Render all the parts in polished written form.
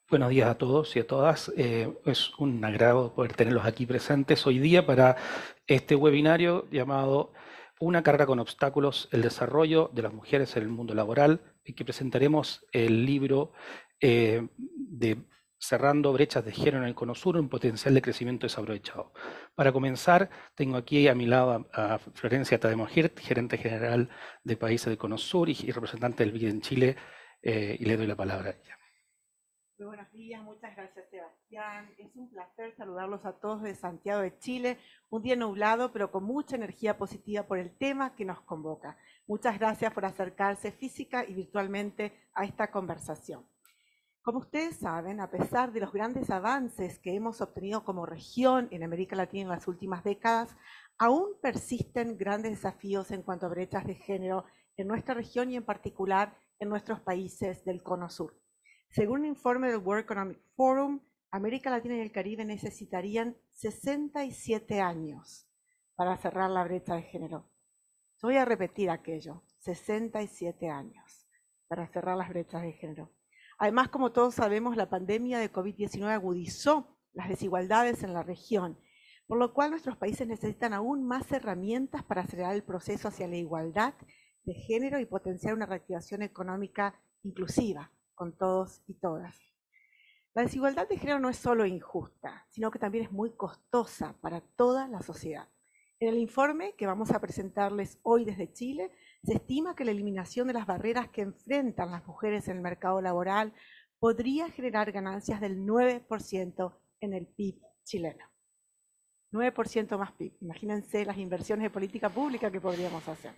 Buenos días a todos y a todas. Es un agrado poder tenerlos aquí presentes hoy día para este webinario llamado Una carrera con obstáculos, el desarrollo de las mujeres en el mundo laboral, en que presentaremos el libro de Cerrando brechas de género en el Cono Sur, un potencial de crecimiento desaprovechado. Para comenzar, tengo aquí a mi lado a Florencia Tademojirt, gerente general de Países del Cono Sur y representante del BID en Chile, y le doy la palabra a ella. Muy buenos días, muchas gracias Sebastián. Es un placer saludarlos a todos de Santiago de Chile. Un día nublado, pero con mucha energía positiva por el tema que nos convoca. Muchas gracias por acercarse física y virtualmente a esta conversación. Como ustedes saben, a pesar de los grandes avances que hemos obtenido como región en América Latina en las últimas décadas, aún persisten grandes desafíos en cuanto a brechas de género en nuestra región y en particular en nuestros países del Cono Sur. Según un informe del World Economic Forum, América Latina y el Caribe necesitarían 67 años para cerrar la brecha de género. Voy a repetir aquello, 67 años para cerrar las brechas de género. Además, como todos sabemos, la pandemia de COVID-19 agudizó las desigualdades en la región, por lo cual nuestros países necesitan aún más herramientas para acelerar el proceso hacia la igualdad de género y potenciar una reactivación económica inclusiva con todos y todas. La desigualdad de género no es solo injusta, sino que también es muy costosa para toda la sociedad. En el informe que vamos a presentarles hoy desde Chile, se estima que la eliminación de las barreras que enfrentan las mujeres en el mercado laboral podría generar ganancias del 9% en el PIB chileno. 9% más PIB. Imagínense las inversiones de política pública que podríamos hacer.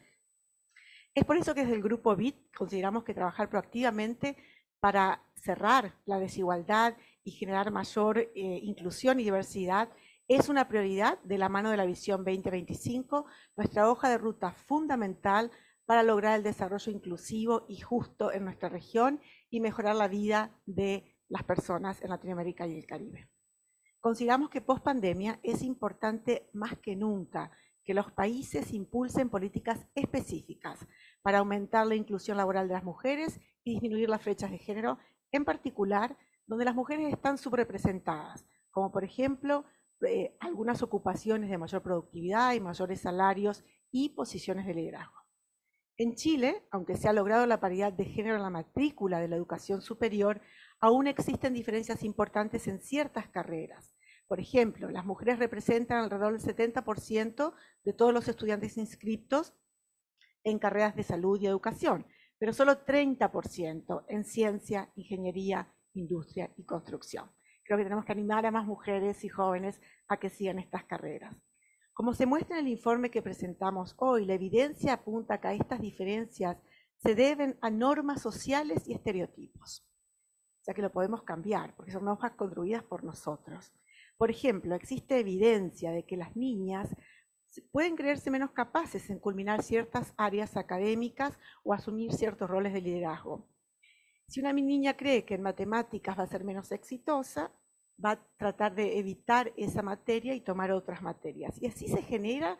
Es por eso que desde el Grupo BID consideramos que trabajar proactivamente para cerrar la desigualdad y generar mayor inclusión y diversidad es una prioridad de la mano de la Visión 2025, nuestra hoja de ruta fundamental para lograr el desarrollo inclusivo y justo en nuestra región y mejorar la vida de las personas en Latinoamérica y el Caribe. Consideramos que post pandemia es importante más que nunca que los países impulsen políticas específicas para aumentar la inclusión laboral de las mujeres y disminuir las brechas de género, en particular donde las mujeres están subrepresentadas, como por ejemplo algunas ocupaciones de mayor productividad y mayores salarios y posiciones de liderazgo. En Chile, aunque se ha logrado la paridad de género en la matrícula de la educación superior, aún existen diferencias importantes en ciertas carreras. Por ejemplo, las mujeres representan alrededor del 70% de todos los estudiantes inscritos en carreras de salud y educación, pero solo 30% en ciencia, ingeniería, industria y construcción. Creo que tenemos que animar a más mujeres y jóvenes a que sigan estas carreras. Como se muestra en el informe que presentamos hoy, la evidencia apunta que estas diferencias se deben a normas sociales y estereotipos. O sea que lo podemos cambiar, porque son normas construidas por nosotros. Por ejemplo, existe evidencia de que las niñas pueden creerse menos capaces en culminar ciertas áreas académicas o asumir ciertos roles de liderazgo. Si una niña cree que en matemáticas va a ser menos exitosa, va a tratar de evitar esa materia y tomar otras materias. Y así se genera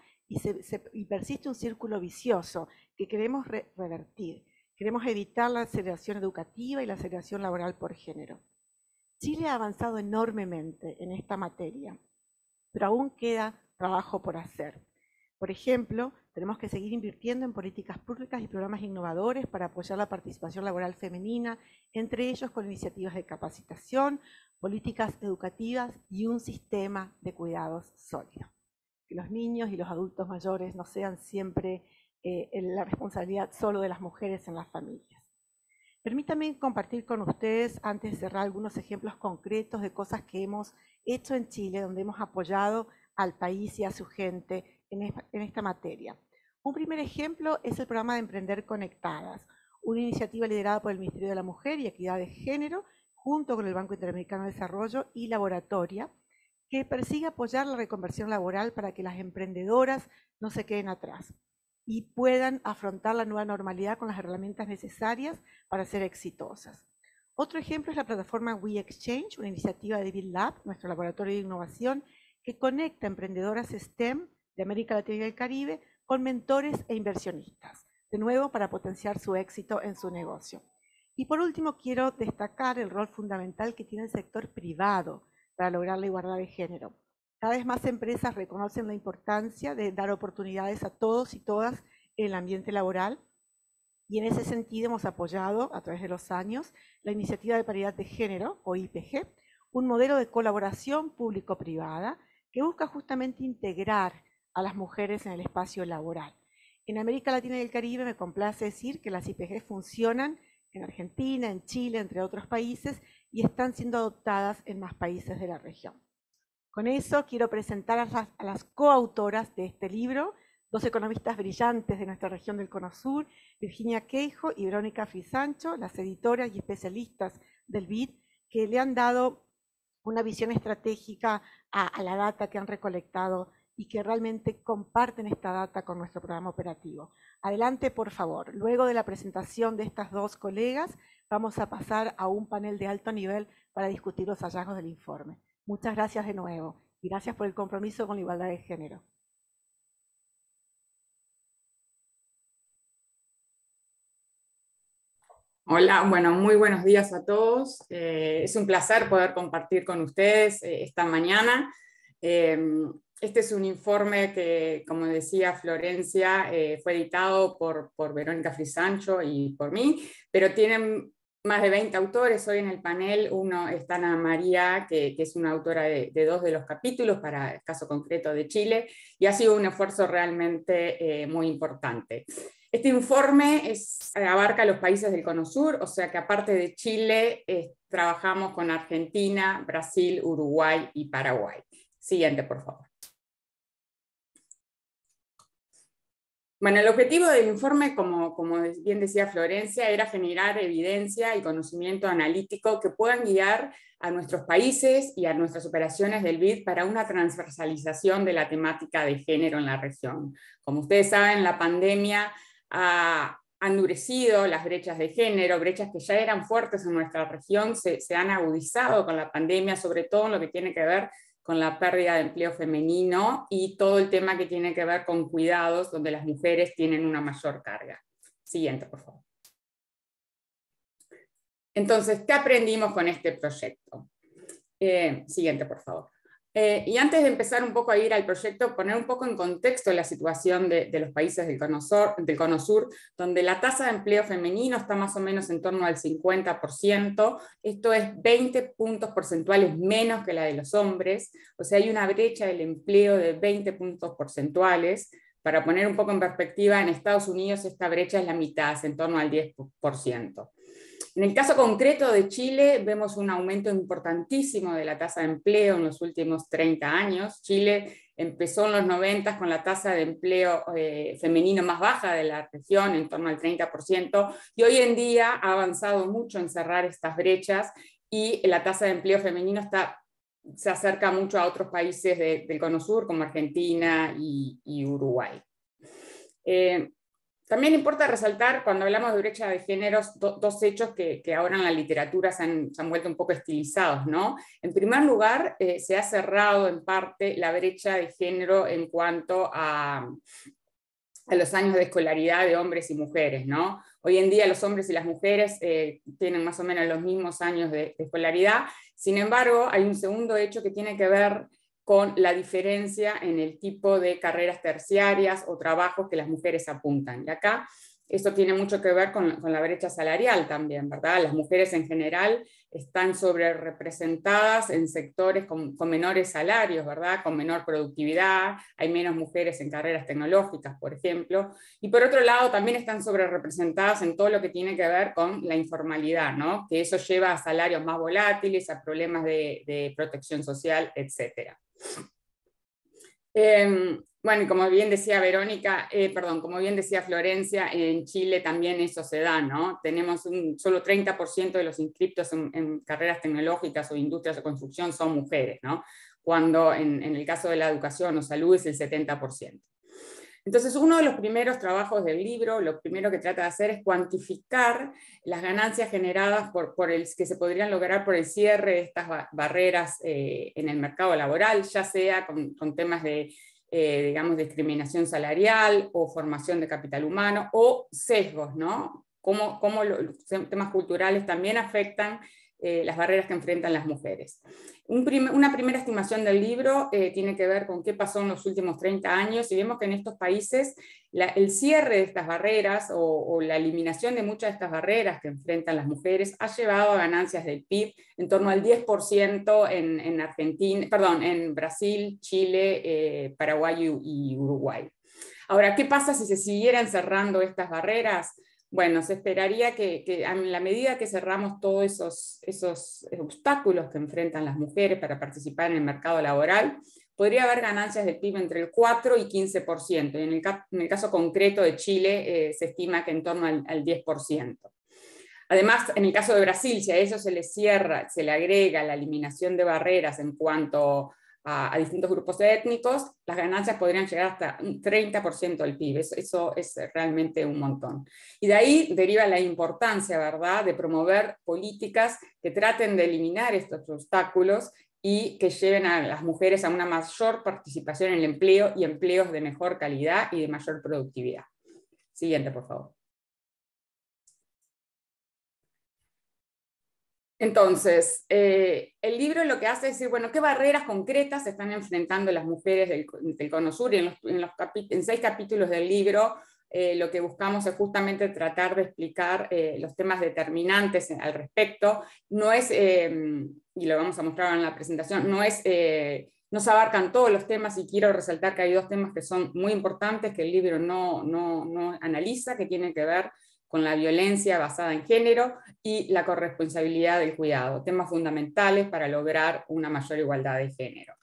y persiste un círculo vicioso que queremos revertir. Queremos evitar la segregación educativa y la segregación laboral por género. Chile ha avanzado enormemente en esta materia, pero aún queda trabajo por hacer. Por ejemplo, tenemos que seguir invirtiendo en políticas públicas y programas innovadores para apoyar la participación laboral femenina, entre ellos con iniciativas de capacitación, políticas educativas y un sistema de cuidados sólido. Que los niños y los adultos mayores no sean siempre la responsabilidad solo de las mujeres en las familias. Permítanme compartir con ustedes, antes de cerrar, algunos ejemplos concretos de cosas que hemos hecho en Chile, donde hemos apoyado al país y a su gente en esta materia. Un primer ejemplo es el programa de Emprender Conectadas, una iniciativa liderada por el Ministerio de la Mujer y Equidad de Género, junto con el Banco Interamericano de Desarrollo y Laboratoria, que persigue apoyar la reconversión laboral para que las emprendedoras no se queden atrás y puedan afrontar la nueva normalidad con las herramientas necesarias para ser exitosas. Otro ejemplo es la plataforma WeExchange, una iniciativa de BitLab, nuestro laboratorio de innovación, que conecta emprendedoras STEM de América Latina y el Caribe con mentores e inversionistas, de nuevo para potenciar su éxito en su negocio. Y por último, quiero destacar el rol fundamental que tiene el sector privado para lograr la igualdad de género. Cada vez más empresas reconocen la importancia de dar oportunidades a todos y todas en el ambiente laboral, y en ese sentido hemos apoyado a través de los años la Iniciativa de Paridad de Género, o IPG, un modelo de colaboración público-privada que busca justamente integrar a las mujeres en el espacio laboral. En América Latina y el Caribe me complace decir que las IPG funcionan en Argentina, en Chile, entre otros países, y están siendo adoptadas en más países de la región. Con eso quiero presentar a las coautoras de este libro, dos economistas brillantes de nuestra región del Cono Sur, Virginia Queijo y Verónica Frisancho, las editoras y especialistas del BID, que le han dado una visión estratégica a la data que han recolectado y que realmente comparten esta data con nuestro programa operativo. Adelante, por favor. Luego de la presentación de estas dos colegas, vamos a pasar a un panel de alto nivel para discutir los hallazgos del informe. Muchas gracias de nuevo y gracias por el compromiso con la igualdad de género. Hola, bueno, muy buenos días a todos. Es un placer poder compartir con ustedes esta mañana. Este es un informe que, como decía Florencia, fue editado por Verónica Frisancho y por mí, pero tienen más de 20 autores hoy en el panel. Uno está Ana María, que es una autora de 2 de los capítulos para el caso concreto de Chile, y ha sido un esfuerzo realmente muy importante. Este informe abarca los países del Cono Sur, o sea que aparte de Chile, trabajamos con Argentina, Brasil, Uruguay y Paraguay. Siguiente, por favor. Bueno, el objetivo del informe, como bien decía Florencia, era generar evidencia y conocimiento analítico que puedan guiar a nuestros países y a nuestras operaciones del BID para una transversalización de la temática de género en la región. Como ustedes saben, la pandemia ha endurecido las brechas de género, brechas que ya eran fuertes en nuestra región, se han agudizado con la pandemia, sobre todo en lo que tiene que ver con la pérdida de empleo femenino y todo el tema que tiene que ver con cuidados, donde las mujeres tienen una mayor carga. Siguiente, por favor. Entonces, ¿qué aprendimos con este proyecto? Siguiente, por favor. Y antes de empezar un poco a ir al proyecto, poner un poco en contexto la situación de los países del Cono Sur, donde la tasa de empleo femenino está más o menos en torno al 50%, esto es 20 puntos porcentuales menos que la de los hombres, o sea, hay una brecha del empleo de 20 puntos porcentuales. Para poner un poco en perspectiva, en Estados Unidos esta brecha es la mitad, es en torno al 10%. En el caso concreto de Chile, vemos un aumento importantísimo de la tasa de empleo en los últimos 30 años. Chile empezó en los 90 con la tasa de empleo femenino más baja de la región, en torno al 30%, y hoy en día ha avanzado mucho en cerrar estas brechas y la tasa de empleo femenino se acerca mucho a otros países del Cono Sur, como Argentina y Uruguay. También importa resaltar, cuando hablamos de brecha de géneros, dos hechos que ahora en la literatura se han vuelto un poco estilizados, ¿no? En primer lugar, se ha cerrado en parte la brecha de género en cuanto a los años de escolaridad de hombres y mujeres, ¿no? Hoy en día los hombres y las mujeres tienen más o menos los mismos años de escolaridad. Sin embargo, hay un segundo hecho que tiene que ver con la diferencia en el tipo de carreras terciarias o trabajos que las mujeres apuntan. Y acá esto tiene mucho que ver con la brecha salarial también, ¿verdad? Las mujeres en general están sobrerepresentadas en sectores con menores salarios, ¿verdad? Con menor productividad, hay menos mujeres en carreras tecnológicas, por ejemplo, y por otro lado también están sobrerepresentadas en todo lo que tiene que ver con la informalidad, ¿no? Que eso lleva a salarios más volátiles, a problemas de protección social, etc. Bueno, como bien decía como bien decía Florencia, en Chile también eso se da, ¿no? Tenemos solo 30% de los inscriptos en carreras tecnológicas o industrias de construcción son mujeres, ¿no? Cuando en el caso de la educación o salud es el 70%. Entonces, uno de los primeros trabajos del libro, lo primero que trata de hacer es cuantificar las ganancias generadas que se podrían lograr por el cierre de estas barreras en el mercado laboral, ya sea con temas de, digamos, discriminación salarial o formación de capital humano o sesgos, ¿no? cómo los temas culturales también afectan las barreras que enfrentan las mujeres. Una primera estimación del libro tiene que ver con qué pasó en los últimos 30 años, y vemos que en estos países el cierre de estas barreras o la eliminación de muchas de estas barreras que enfrentan las mujeres ha llevado a ganancias del PIB en torno al 10% en Argentina, perdón, en Brasil, Chile, Paraguay y Uruguay. Ahora, ¿qué pasa si se siguieran cerrando estas barreras? Bueno, se esperaría que a la medida que cerramos todos esos obstáculos que enfrentan las mujeres para participar en el mercado laboral, podría haber ganancias del PIB entre el 4 y 15%. Y en el caso concreto de Chile se estima que en torno al 10%. Además, en el caso de Brasil, si a eso se le agrega la eliminación de barreras en cuanto a distintos grupos étnicos, las ganancias podrían llegar hasta un 30% del PIB. Eso es realmente un montón. Y de ahí deriva la importancia, ¿verdad?, de promover políticas que traten de eliminar estos obstáculos y que lleven a las mujeres a una mayor participación en el empleo y empleos de mejor calidad y de mayor productividad. Siguiente, por favor. Entonces, el libro lo que hace es decir, bueno, ¿qué barreras concretas se están enfrentando las mujeres del Cono Sur? Y en 6 capítulos del libro lo que buscamos es justamente tratar de explicar los temas determinantes al respecto. No es, y lo vamos a mostrar en la presentación, no se abarcan todos los temas, y quiero resaltar que hay 2 temas que son muy importantes que el libro no analiza, que tienen que ver con la violencia basada en género y la corresponsabilidad del cuidado, temas fundamentales para lograr una mayor igualdad de género.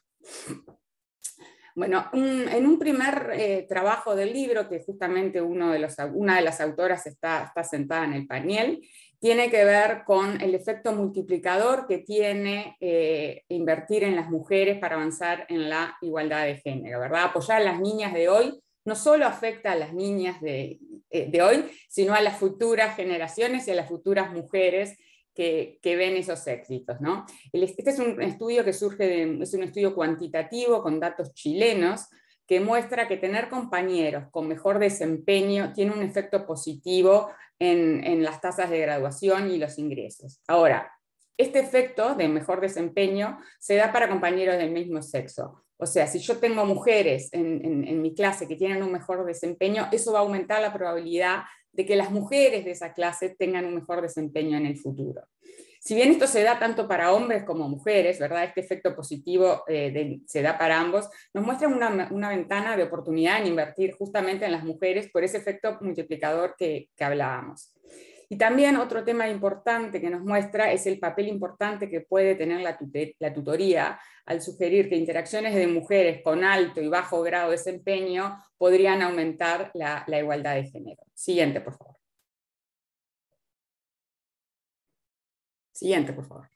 Bueno, en un primer trabajo del libro, que justamente una de las autoras está sentada en el panel, tiene que ver con el efecto multiplicador que tiene invertir en las mujeres para avanzar en la igualdad de género, ¿verdad? Apoyar a las niñas de hoy no solo afecta a las niñas de hoy, sino a las futuras generaciones y a las futuras mujeres que ven esos éxitos, ¿no? Este es un estudio que es un estudio cuantitativo con datos chilenos, que muestra que tener compañeros con mejor desempeño tiene un efecto positivo en las tasas de graduación y los ingresos. Ahora, este efecto de mejor desempeño se da para compañeros del mismo sexo. O sea, si yo tengo mujeres en mi clase que tienen un mejor desempeño, eso va a aumentar la probabilidad de que las mujeres de esa clase tengan un mejor desempeño en el futuro. Si bien esto se da tanto para hombres como mujeres, ¿verdad? Este efecto positivo se da para ambos, nos muestra una ventana de oportunidad en invertir justamente en las mujeres por ese efecto multiplicador que hablábamos. Y también otro tema importante que nos muestra es el papel importante que puede tener la tutoría al sugerir que interacciones de mujeres con alto y bajo grado de desempeño podrían aumentar la igualdad de género. Siguiente, por favor. Siguiente, por favor.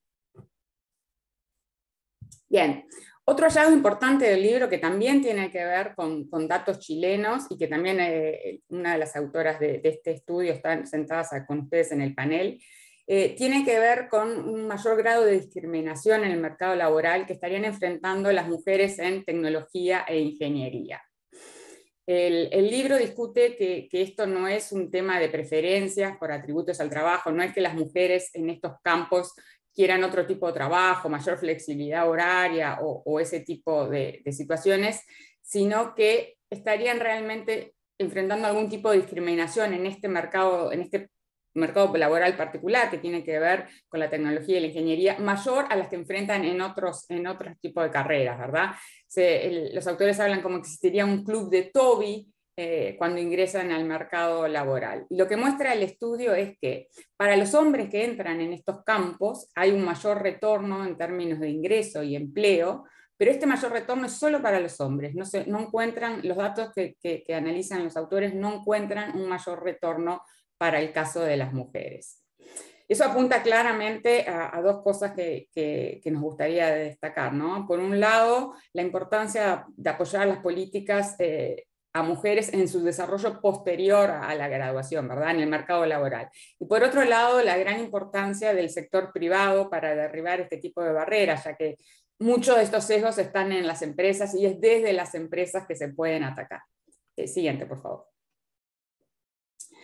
Bien. Otro hallazgo importante del libro, que también tiene que ver con datos chilenos, y que también una de las autoras de este estudio están sentadas con ustedes en el panel, tiene que ver con un mayor grado de discriminación en el mercado laboral que estarían enfrentando las mujeres en tecnología e ingeniería. El libro discute que esto no es un tema de preferencias por atributos al trabajo, no es que las mujeres en estos campos quieran otro tipo de trabajo, mayor flexibilidad horaria o ese tipo de situaciones, sino que estarían realmente enfrentando algún tipo de discriminación en este mercado laboral particular, que tiene que ver con la tecnología y la ingeniería, mayor a las que enfrentan en otros tipos de carreras, ¿verdad? Los autores hablan como que existiría un club de Toby cuando ingresan al mercado laboral. Y lo que muestra el estudio es que para los hombres que entran en estos campos hay un mayor retorno en términos de ingreso y empleo, pero este mayor retorno es solo para los hombres. No encuentran, los datos que analizan los autores no encuentran un mayor retorno para el caso de las mujeres. Eso apunta claramente a 2 cosas que nos gustaría destacar, ¿no? Por un lado, la importancia de apoyar las políticas a mujeres en su desarrollo posterior a la graduación, ¿verdad? En el mercado laboral. Y por otro lado, la gran importancia del sector privado para derribar este tipo de barreras, ya que muchos de estos sesgos están en las empresas y es desde las empresas que se pueden atacar. Siguiente, por favor.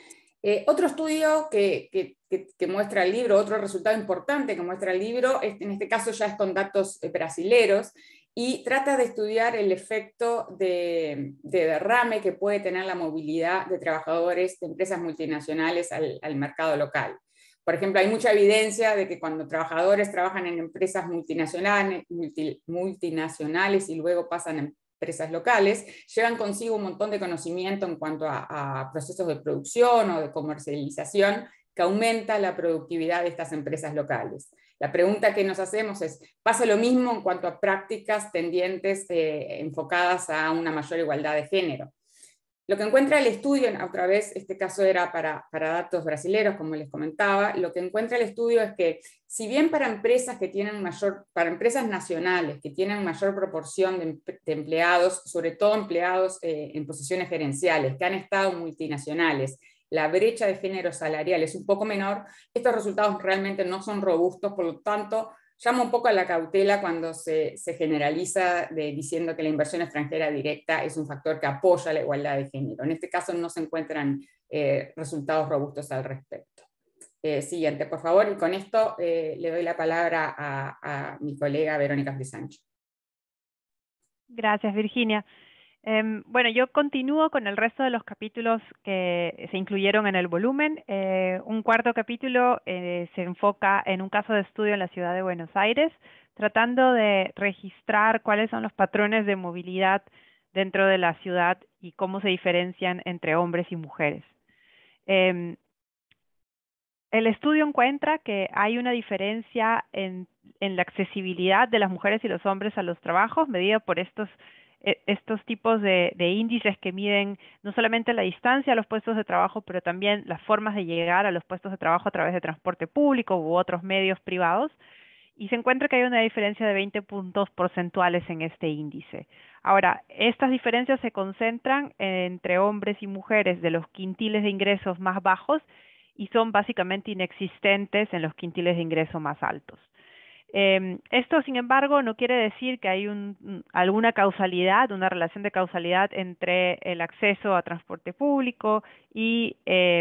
Otro estudio que muestra el libro, otro resultado importante que muestra el libro, en este caso ya es con datos brasileros, y trata de estudiar el efecto de derrame que puede tener la movilidad de trabajadores de empresas multinacionales al mercado local. Por ejemplo, hay mucha evidencia de que cuando trabajadores trabajan en empresas multinacionales y luego pasan a empresas locales, llevan consigo un montón de conocimiento en cuanto a procesos de producción o de comercialización que aumenta la productividad de estas empresas locales. La pregunta que nos hacemos es, ¿pasa lo mismo en cuanto a prácticas tendientes enfocadas a una mayor igualdad de género? Lo que encuentra el estudio, otra vez este caso era para datos brasileños, como les comentaba, lo que encuentra el estudio es que si bien para empresas para empresas nacionales que tienen mayor proporción de empleados, sobre todo empleados en posiciones gerenciales, que han estado multinacionales, la brecha de género salarial es un poco menor, estos resultados realmente no son robustos, por lo tanto, llama un poco a la cautela cuando se generaliza diciendo que la inversión extranjera directa es un factor que apoya la igualdad de género. En este caso no se encuentran resultados robustos al respecto. Siguiente, por favor, y con esto le doy la palabra a mi colega Verónica Frisancho. Gracias, Virginia. Bueno, yo continúo con el resto de los capítulos que se incluyeron en el volumen. Un cuarto capítulo se enfoca en un caso de estudio en la ciudad de Buenos Aires, tratando de registrar cuáles son los patrones de movilidad dentro de la ciudad y cómo se diferencian entre hombres y mujeres. El estudio encuentra que hay una diferencia en la accesibilidad de las mujeres y los hombres a los trabajos, medida por estos tipos de índices que miden no solamente la distancia a los puestos de trabajo, pero también las formas de llegar a los puestos de trabajo a través de transporte público u otros medios privados, y se encuentra que hay una diferencia de 20 puntos porcentuales en este índice. Ahora, estas diferencias se concentran entre hombres y mujeres de los quintiles de ingresos más bajos y son básicamente inexistentes en los quintiles de ingreso más altos. Esto, sin embargo, no quiere decir que hay alguna causalidad, una relación de causalidad entre el acceso a transporte público y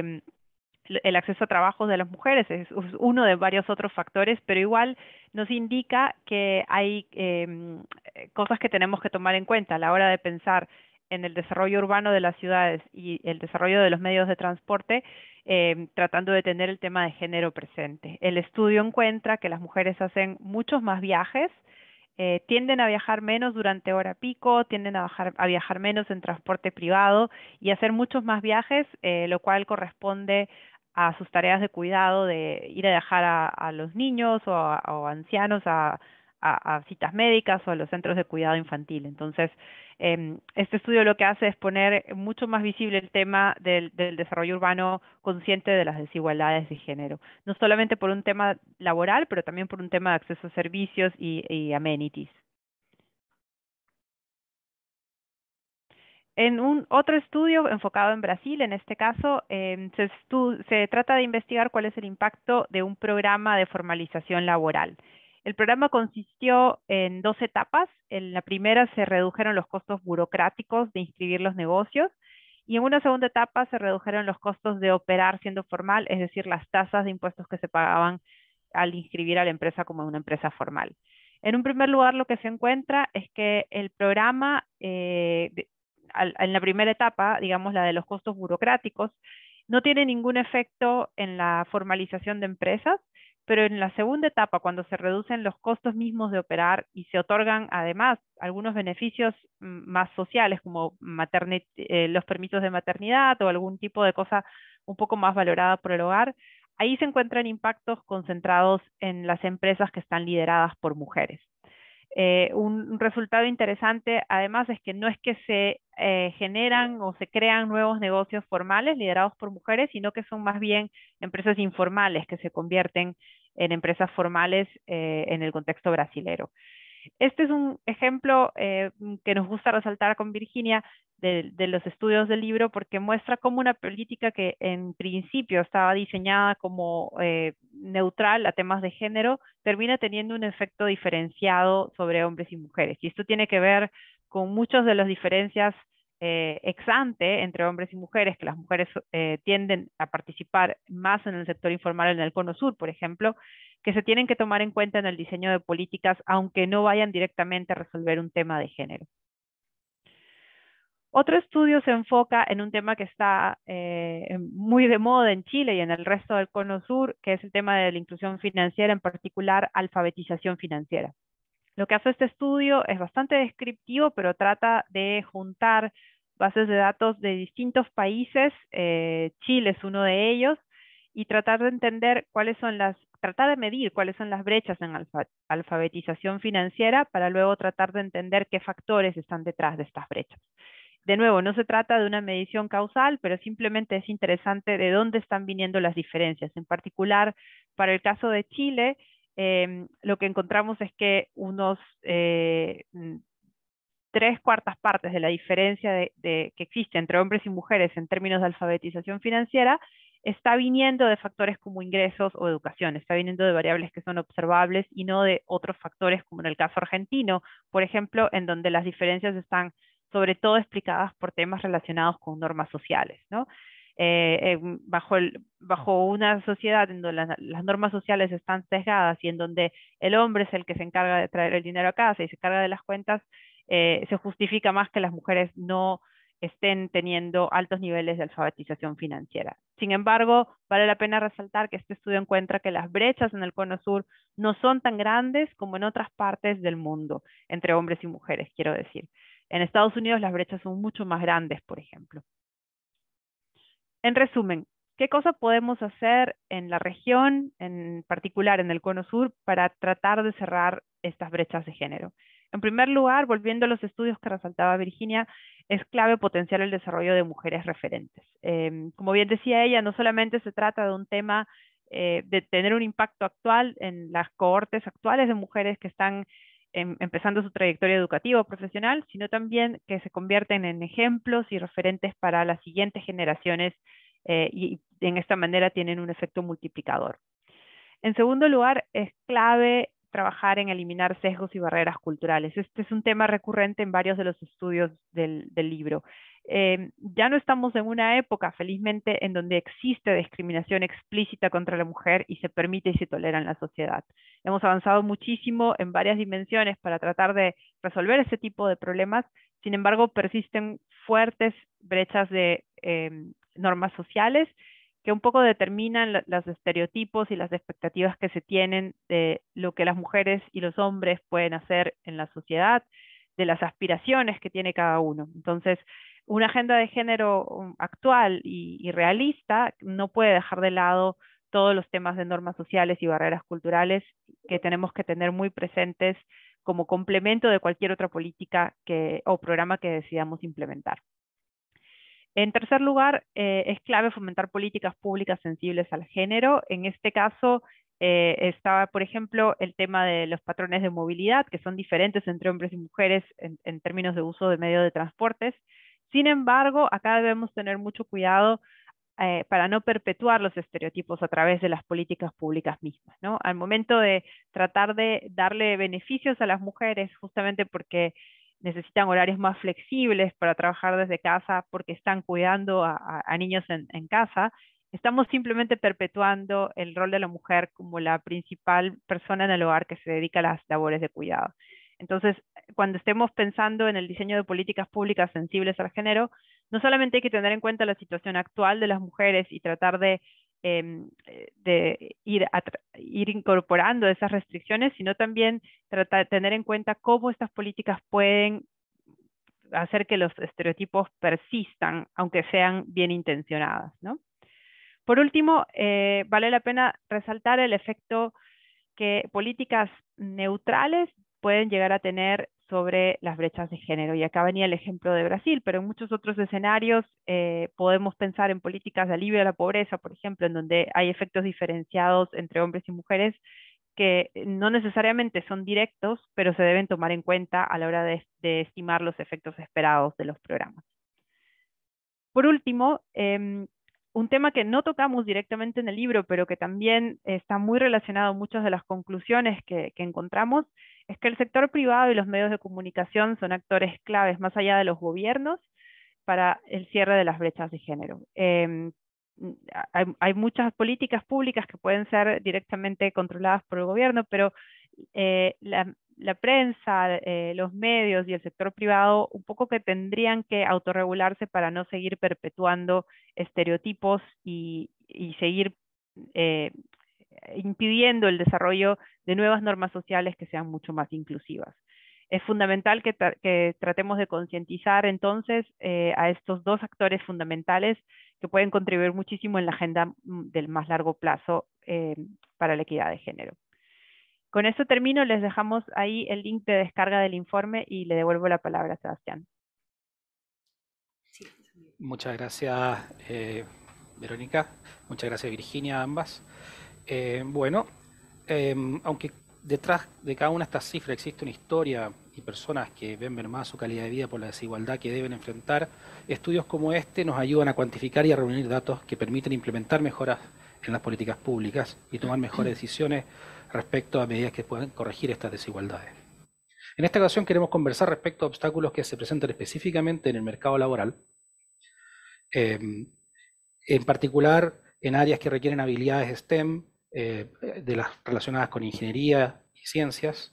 el acceso a trabajos de las mujeres. Es uno de varios otros factores, pero igual nos indica que hay cosas que tenemos que tomar en cuenta a la hora de pensar en el desarrollo urbano de las ciudades y el desarrollo de los medios de transporte, tratando de tener el tema de género presente. El estudio encuentra que las mujeres hacen muchos más viajes, tienden a viajar menos durante hora pico, tienden a viajar menos en transporte privado y hacer muchos más viajes, lo cual corresponde a sus tareas de cuidado, de ir a dejar a los niños o ancianos a citas médicas o a los centros de cuidado infantil. Entonces, este estudio lo que hace es poner mucho más visible el tema del desarrollo urbano consciente de las desigualdades de género, no solamente por un tema laboral, pero también por un tema de acceso a servicios y amenities. En un otro estudio enfocado en Brasil, en este caso, se trata de investigar cuál es el impacto de un programa de formalización laboral. El programa consistió en 2 etapas. En la primera se redujeron los costos burocráticos de inscribir los negocios y en una segunda etapa se redujeron los costos de operar siendo formal, es decir, las tasas de impuestos que se pagaban al inscribir a la empresa como una empresa formal. En un primer lugar, lo que se encuentra es que el programa en la primera etapa, digamos la de los costos burocráticos, no tiene ningún efecto en la formalización de empresas, pero en la segunda etapa, cuando se reducen los costos mismos de operar y se otorgan además algunos beneficios más sociales, como los permisos de maternidad o algún tipo de cosa un poco más valorada por el hogar, ahí se encuentran impactos concentrados en las empresas que están lideradas por mujeres. Un resultado interesante, además, es que no es que se generan o se crean nuevos negocios formales liderados por mujeres, sino que son más bien empresas informales que se convierten en empresas formales en el contexto brasilero. Este es un ejemplo que nos gusta resaltar con Virginia de los estudios del libro porque muestra cómo una política que en principio estaba diseñada como neutral a temas de género termina teniendo un efecto diferenciado sobre hombres y mujeres. Y esto tiene que ver con muchas de las diferencias ex ante entre hombres y mujeres, que las mujeres tienden a participar más en el sector informal en el Cono Sur, por ejemplo, que se tienen que tomar en cuenta en el diseño de políticas, aunque no vayan directamente a resolver un tema de género. Otro estudio se enfoca en un tema que está muy de moda en Chile y en el resto del Cono Sur, que es el tema de la inclusión financiera, en particular alfabetización financiera. Lo que hace este estudio es bastante descriptivo, pero trata de juntar bases de datos de distintos países, Chile es uno de ellos, y tratar de entender tratar de medir cuáles son las brechas en alfabetización financiera para luego tratar de entender qué factores están detrás de estas brechas. De nuevo, no se trata de una medición causal, pero simplemente es interesante de dónde están viniendo las diferencias. En particular, para el caso de Chile, lo que encontramos es que unos 3/4 partes de la diferencia que existe entre hombres y mujeres en términos de alfabetización financiera está viniendo de factores como ingresos o educación, está viniendo de variables que son observables y no de otros factores como en el caso argentino, por ejemplo, en donde las diferencias están sobre todo explicadas por temas relacionados con normas sociales, ¿no? Bajo una sociedad en donde las normas sociales están sesgadas y en donde el hombre es el que se encarga de traer el dinero a casa y se encarga de las cuentas, se justifica más que las mujeres no estén teniendo altos niveles de alfabetización financiera. Sin embargo, vale la pena resaltar que este estudio encuentra que las brechas en el Cono Sur no son tan grandes como en otras partes del mundo, entre hombres y mujeres, quiero decir. En Estados Unidos las brechas son mucho más grandes, por ejemplo. En resumen, ¿qué cosas podemos hacer en la región, en particular en el Cono Sur, para tratar de cerrar estas brechas de género? En primer lugar, volviendo a los estudios que resaltaba Virginia, es clave potenciar el desarrollo de mujeres referentes. Como bien decía ella, no solamente se trata de un tema de tener un impacto actual en las cohortes actuales de mujeres que están empezando su trayectoria educativa o profesional, sino también que se convierten en ejemplos y referentes para las siguientes generaciones y en esta manera tienen un efecto multiplicador. En segundo lugar, es clave trabajar en eliminar sesgos y barreras culturales. Este es un tema recurrente en varios de los estudios del libro. Ya no estamos en una época, felizmente, en donde existe discriminación explícita contra la mujer y se permite y se tolera en la sociedad. Hemos avanzado muchísimo en varias dimensiones para tratar de resolver ese tipo de problemas. Sin embargo, persisten fuertes brechas de normas sociales que un poco determinan los estereotipos y las expectativas que se tienen de lo que las mujeres y los hombres pueden hacer en la sociedad, de las aspiraciones que tiene cada uno. Entonces, una agenda de género actual y realista no puede dejar de lado todos los temas de normas sociales y barreras culturales que tenemos que tener muy presentes como complemento de cualquier otra política o programa que decidamos implementar. En tercer lugar, es clave fomentar políticas públicas sensibles al género. En este caso, estaba, por ejemplo, el tema de los patrones de movilidad, que son diferentes entre hombres y mujeres en términos de uso de medios de transportes. Sin embargo, acá debemos tener mucho cuidado para no perpetuar los estereotipos a través de las políticas públicas mismas, ¿no? Al momento de tratar de darle beneficios a las mujeres, justamente porque necesitan horarios más flexibles para trabajar desde casa porque están cuidando a niños en casa, estamos simplemente perpetuando el rol de la mujer como la principal persona en el hogar que se dedica a las labores de cuidado. Entonces, cuando estemos pensando en el diseño de políticas públicas sensibles al género, no solamente hay que tener en cuenta la situación actual de las mujeres y tratar de ir incorporando esas restricciones, sino también tener en cuenta cómo estas políticas pueden hacer que los estereotipos persistan, aunque sean bien intencionadas, ¿no? Por último, vale la pena resaltar el efecto que políticas neutrales pueden llegar a tener sobre las brechas de género. Y acá venía el ejemplo de Brasil, pero en muchos otros escenarios podemos pensar en políticas de alivio a la pobreza, por ejemplo, en donde hay efectos diferenciados entre hombres y mujeres que no necesariamente son directos, pero se deben tomar en cuenta a la hora de estimar los efectos esperados de los programas. Por último, un tema que no tocamos directamente en el libro, pero que también está muy relacionado a muchas de las conclusiones que encontramos, es que el sector privado y los medios de comunicación son actores claves más allá de los gobiernos para el cierre de las brechas de género. Hay muchas políticas públicas que pueden ser directamente controladas por el gobierno, pero la prensa, los medios y el sector privado un poco que tendrían que autorregularse para no seguir perpetuando estereotipos y seguir impidiendo el desarrollo de nuevas normas sociales que sean mucho más inclusivas. Es fundamental que tratemos de concientizar entonces a estos dos actores fundamentales que pueden contribuir muchísimo en la agenda del más largo plazo para la equidad de género. Con esto termino, les dejamos ahí el link de descarga del informe y le devuelvo la palabra a Sebastián. Muchas gracias, Verónica. Muchas gracias, Virginia, ambas. Bueno, aunque detrás de cada una de estas cifras existe una historia y personas que ven mermada su calidad de vida por la desigualdad que deben enfrentar, estudios como este nos ayudan a cuantificar y a reunir datos que permiten implementar mejoras en las políticas públicas y tomar mejores decisiones respecto a medidas que puedan corregir estas desigualdades. En esta ocasión queremos conversar respecto a obstáculos que se presentan específicamente en el mercado laboral, en particular en áreas que requieren habilidades STEM, de las relacionadas con ingeniería y ciencias,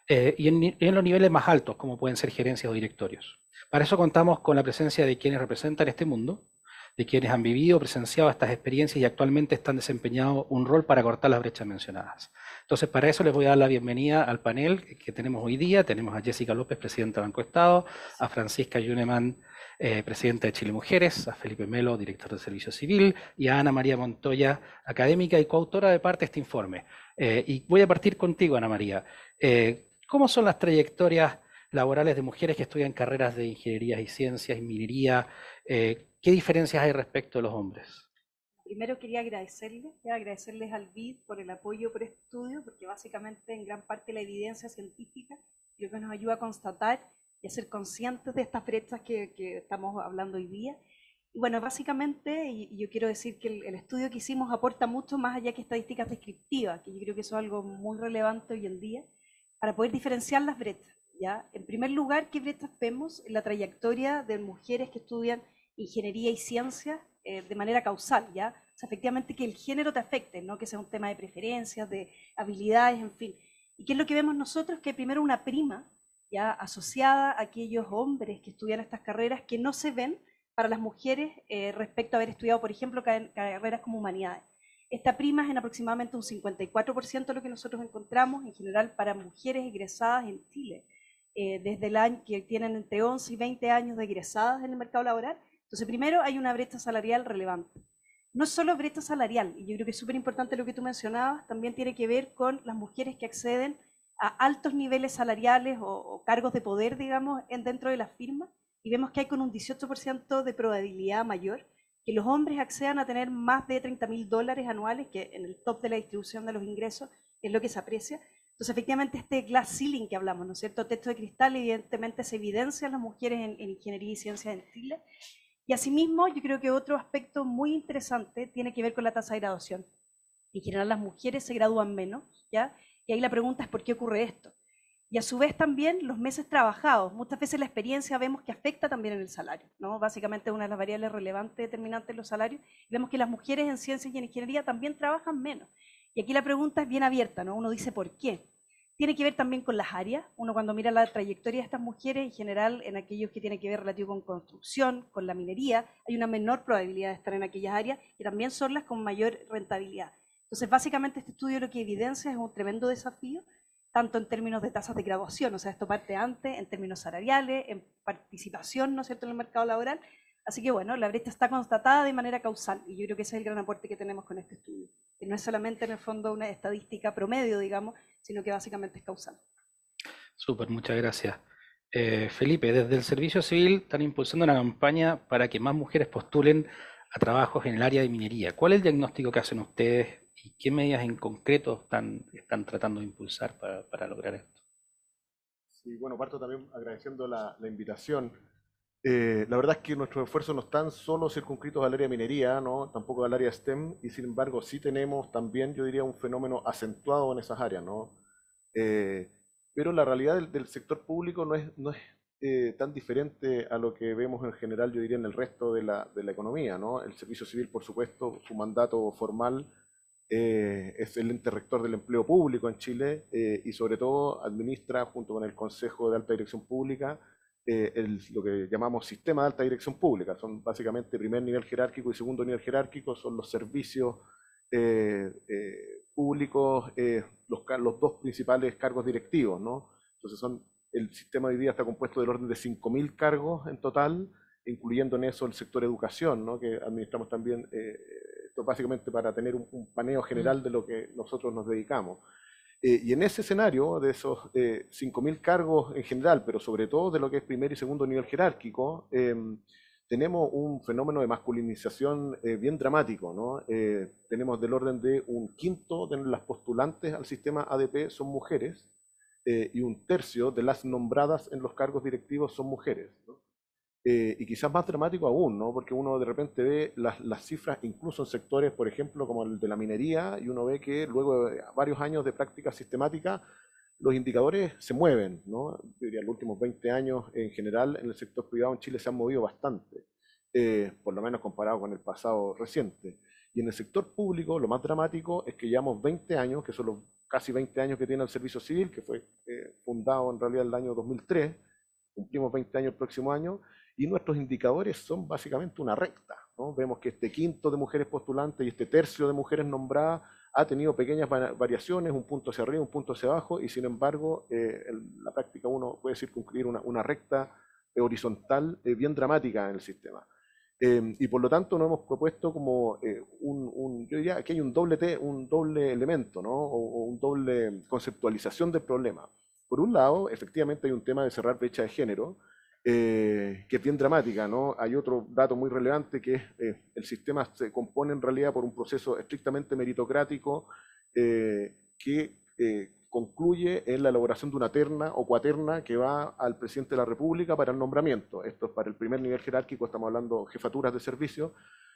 y en los niveles más altos, como pueden ser gerencias o directorios. Para eso contamos con la presencia de quienes representan este mundo, de quienes han vivido o presenciado estas experiencias y actualmente están desempeñando un rol para cortar las brechas mencionadas. Entonces, para eso les voy a dar la bienvenida al panel que tenemos hoy día. Tenemos a Jessica López, presidenta de Banco Estado, a Francisca Yuneman, presidenta de Chile Mujeres, a Felipe Melo, director de Servicio Civil, y a Ana María Montoya, académica y coautora de parte de este informe. Y voy a partir contigo, Ana María. ¿Cómo son las trayectorias laborales de mujeres que estudian carreras de ingeniería y ciencias y minería? ¿Qué diferencias hay respecto a los hombres? Primero quería agradecerles al BID por el apoyo por este estudio, porque básicamente en gran parte la evidencia científica creo que nos ayuda a constatar y a ser conscientes de estas brechas que estamos hablando hoy día. Y bueno, básicamente, y yo quiero decir que el estudio que hicimos aporta mucho más allá que estadísticas descriptivas, que yo creo que eso es algo muy relevante hoy en día, para poder diferenciar las brechas, ¿ya? En primer lugar, ¿qué brechas vemos en la trayectoria de mujeres que estudian ingeniería y ciencias de manera causal, ¿ya? O sea, efectivamente que el género te afecte, no que sea un tema de preferencias, de habilidades, en fin. ¿Y qué es lo que vemos nosotros? Que primero una prima, ¿ya? Asociada a aquellos hombres que estudian estas carreras que no se ven para las mujeres respecto a haber estudiado, por ejemplo, carreras como humanidades. Esta prima es en aproximadamente un 54% de lo que nosotros encontramos en general para mujeres egresadas en Chile, desde el año que tienen entre 11 y 20 años de egresadas en el mercado laboral. Entonces, primero hay una brecha salarial relevante. No solo brecha salarial, y yo creo que es súper importante lo que tú mencionabas, también tiene que ver con las mujeres que acceden a altos niveles salariales o cargos de poder, digamos, dentro de las firmas, y vemos que hay con un 18% de probabilidad mayor que los hombres accedan a tener más de $30.000 anuales, que en el top de la distribución de los ingresos es lo que se aprecia. Entonces, efectivamente, este glass ceiling que hablamos, ¿no es cierto?, techo de cristal, evidentemente se evidencia en las mujeres en ingeniería y ciencias en Chile. Y asimismo, yo creo que otro aspecto muy interesante tiene que ver con la tasa de graduación. En general, las mujeres se gradúan menos, ¿ya? Y ahí la pregunta es ¿por qué ocurre esto? Y a su vez también los meses trabajados. Muchas veces la experiencia vemos que afecta también en el salario, ¿no? Básicamente es una de las variables relevantes determinantes en los salarios. Y vemos que las mujeres en ciencias y en ingeniería también trabajan menos. Y aquí la pregunta es bien abierta, ¿no? Uno dice ¿por qué? Tiene que ver también con las áreas. Uno cuando mira la trayectoria de estas mujeres, en general en aquellos que tienen que ver relativo con construcción, con la minería, hay una menor probabilidad de estar en aquellas áreas y también son las con mayor rentabilidad. Entonces, básicamente este estudio lo que evidencia es un tremendo desafío, tanto en términos de tasas de graduación, o sea, esto parte antes, en términos salariales, en participación, ¿no es cierto?, en el mercado laboral. Así que bueno, la brecha está constatada de manera causal y yo creo que ese es el gran aporte que tenemos con este estudio, que no es solamente en el fondo una estadística promedio, digamos, sino que básicamente es causal. Súper, muchas gracias. Felipe, desde el Servicio Civil están impulsando una campaña para que más mujeres postulen a trabajos en el área de minería. ¿Cuál es el diagnóstico que hacen ustedes y qué medidas en concreto están tratando de impulsar para lograr esto? Sí, bueno, parto también agradeciendo la invitación. La verdad es que nuestros esfuerzos no están solo circunscritos al área de minería, ¿no? Tampoco al área STEM, y sin embargo sí tenemos también, yo diría, un fenómeno acentuado en esas áreas, ¿no? Pero la realidad del sector público no es tan diferente a lo que vemos en general, yo diría, en el resto de la economía, ¿no? El servicio civil, por supuesto, su mandato formal es el ente rector del empleo público en Chile y sobre todo administra junto con el Consejo de Alta Dirección Pública lo que llamamos sistema de alta dirección pública. Son básicamente primer nivel jerárquico y segundo nivel jerárquico, son los servicios públicos, los dos principales cargos directivos, ¿no? Entonces el sistema hoy día está compuesto del orden de 5.000 cargos en total, incluyendo en eso el sector educación, ¿no? Que administramos también, esto básicamente para tener un paneo general de lo que nosotros nos dedicamos. Y en ese escenario, de esos 5.000 cargos en general, pero sobre todo de lo que es primer y segundo nivel jerárquico, tenemos un fenómeno de masculinización bien dramático, ¿no? Tenemos del orden de un quinto de las postulantes al sistema ADP son mujeres, y un tercio de las nombradas en los cargos directivos son mujeres, ¿no? Y quizás más dramático aún, ¿no? Porque uno de repente ve las cifras incluso en sectores, por ejemplo, como el de la minería, y uno ve que luego de varios años de práctica sistemática, los indicadores se mueven, ¿no? Yo diría, los últimos 20 años en general en el sector privado en Chile se han movido bastante, por lo menos comparado con el pasado reciente. Y en el sector público lo más dramático es que llevamos 20 años, que son los casi 20 años que tiene el Servicio Civil, que fue fundado en realidad el año 2003, cumplimos 20 años el próximo año, y nuestros indicadores son básicamente una recta, ¿no? Vemos que este quinto de mujeres postulantes y este tercio de mujeres nombradas ha tenido pequeñas variaciones, un punto hacia arriba, un punto hacia abajo, y sin embargo, en la práctica uno puede circunscribir una recta horizontal bien dramática en el sistema. Y por lo tanto nos hemos propuesto como yo diría que hay un doble elemento, ¿no? O un doble conceptualización del problema. Por un lado, efectivamente hay un tema de cerrar brecha de género, que es bien dramática, ¿no? Hay otro dato muy relevante que es el sistema se compone en realidad por un proceso estrictamente meritocrático que concluye en la elaboración de una terna o cuaterna que va al presidente de la República para el nombramiento. Esto es para el primer nivel jerárquico, estamos hablando de jefaturas de servicio,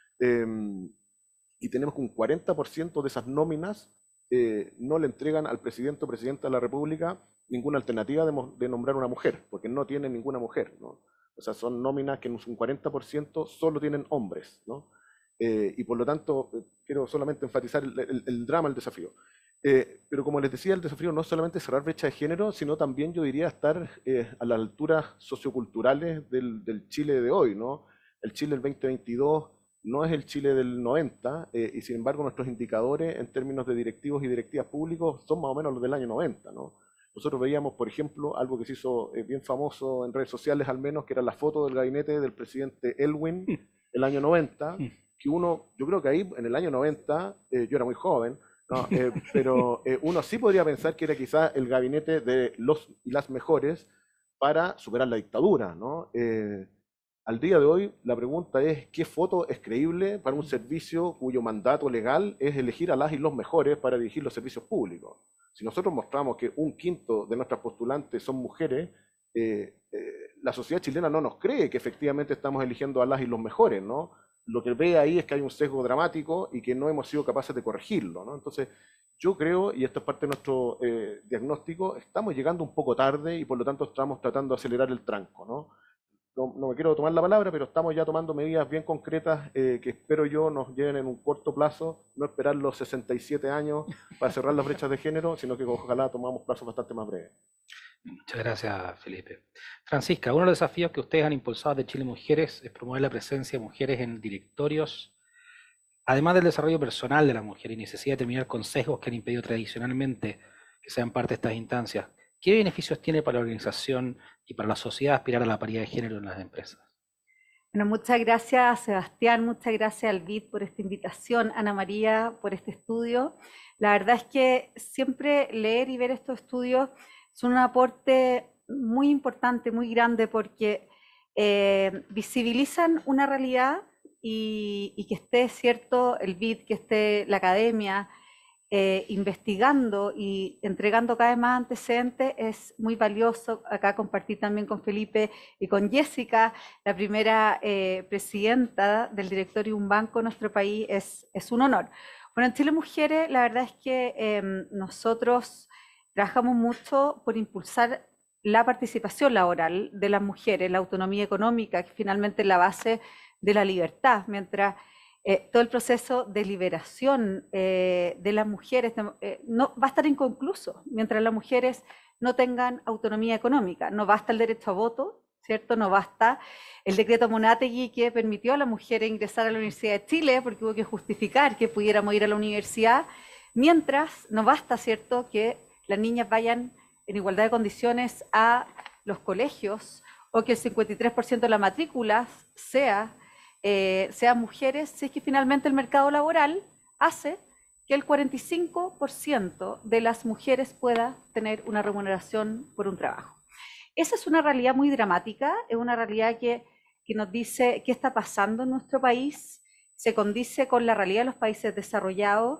y tenemos que un 40% de esas nóminas no le entregan al presidente o presidenta de la República ninguna alternativa de nombrar una mujer, porque no tienen ninguna mujer, ¿no? O sea, son nóminas que en un 40% solo tienen hombres, ¿no? Y por lo tanto, quiero solamente enfatizar el drama, el desafío. Pero como les decía, el desafío no es solamente cerrar brecha de género, sino también yo diría estar a las alturas socioculturales del Chile de hoy, ¿no? El Chile del 2022 no es el Chile del 90, y sin embargo nuestros indicadores en términos de directivos y directivas públicos son más o menos los del año 90, ¿no? Nosotros veíamos, por ejemplo, algo que se hizo bien famoso en redes sociales al menos, que era la foto del gabinete del presidente Elwin, el año 90, que yo creo que ahí en el año 90, yo era muy joven, ¿no? Pero uno sí podría pensar que era quizás el gabinete de los y las mejores para superar la dictadura, ¿no? Al día de hoy, la pregunta es, ¿qué foto es creíble para un servicio cuyo mandato legal es elegir a las y los mejores para dirigir los servicios públicos? Si nosotros mostramos que un quinto de nuestras postulantes son mujeres, la sociedad chilena no nos cree que efectivamente estamos eligiendo a las y los mejores, ¿no? Lo que ve ahí es que hay un sesgo dramático y que no hemos sido capaces de corregirlo, ¿no? Entonces, yo creo, y esto es parte de nuestro diagnóstico, estamos llegando un poco tarde y por lo tanto estamos tratando de acelerar el tranco, ¿no? No me quiero tomar la palabra, pero estamos ya tomando medidas bien concretas que espero yo nos lleven en un corto plazo, no esperar los 67 años para cerrar las brechas de género, sino que ojalá tomamos plazos bastante más breves. Muchas gracias, Felipe. Francisca, uno de los desafíos que ustedes han impulsado de Chile Mujeres es promover la presencia de mujeres en directorios, además del desarrollo personal de la mujer y necesidad de terminar con sesgos que han impedido tradicionalmente que sean parte de estas instancias. ¿Qué beneficios tiene para la organización y para la sociedad aspirar a la paridad de género en las empresas? Bueno, muchas gracias, Sebastián, muchas gracias al BID por esta invitación, Ana María por este estudio. La verdad es que siempre leer y ver estos estudios son un aporte muy importante, muy grande, porque visibilizan una realidad y que esté, cierto, el BID, que esté la academia, investigando y entregando cada vez más antecedentes es muy valioso. Acá compartir también con Felipe y con Jessica, la primera presidenta del directorio de un banco en nuestro país, es un honor. Bueno, en Chile Mujeres la verdad es que nosotros trabajamos mucho por impulsar la participación laboral de las mujeres, la autonomía económica, que finalmente es la base de la libertad, mientras todo el proceso de liberación de las mujeres no va a estar inconcluso, mientras las mujeres no tengan autonomía económica. No basta el derecho a voto, ¿cierto? No basta el decreto Monátegui que permitió a las mujeres ingresar a la Universidad de Chile porque hubo que justificar que pudiéramos ir a la universidad, mientras no basta, ¿cierto?, que las niñas vayan en igualdad de condiciones a los colegios o que el 53% de la matrícula sean mujeres, si es que finalmente el mercado laboral hace que el 45% de las mujeres pueda tener una remuneración por un trabajo. Esa es una realidad muy dramática, es una realidad que nos dice qué está pasando en nuestro país, se condice con la realidad de los países desarrollados,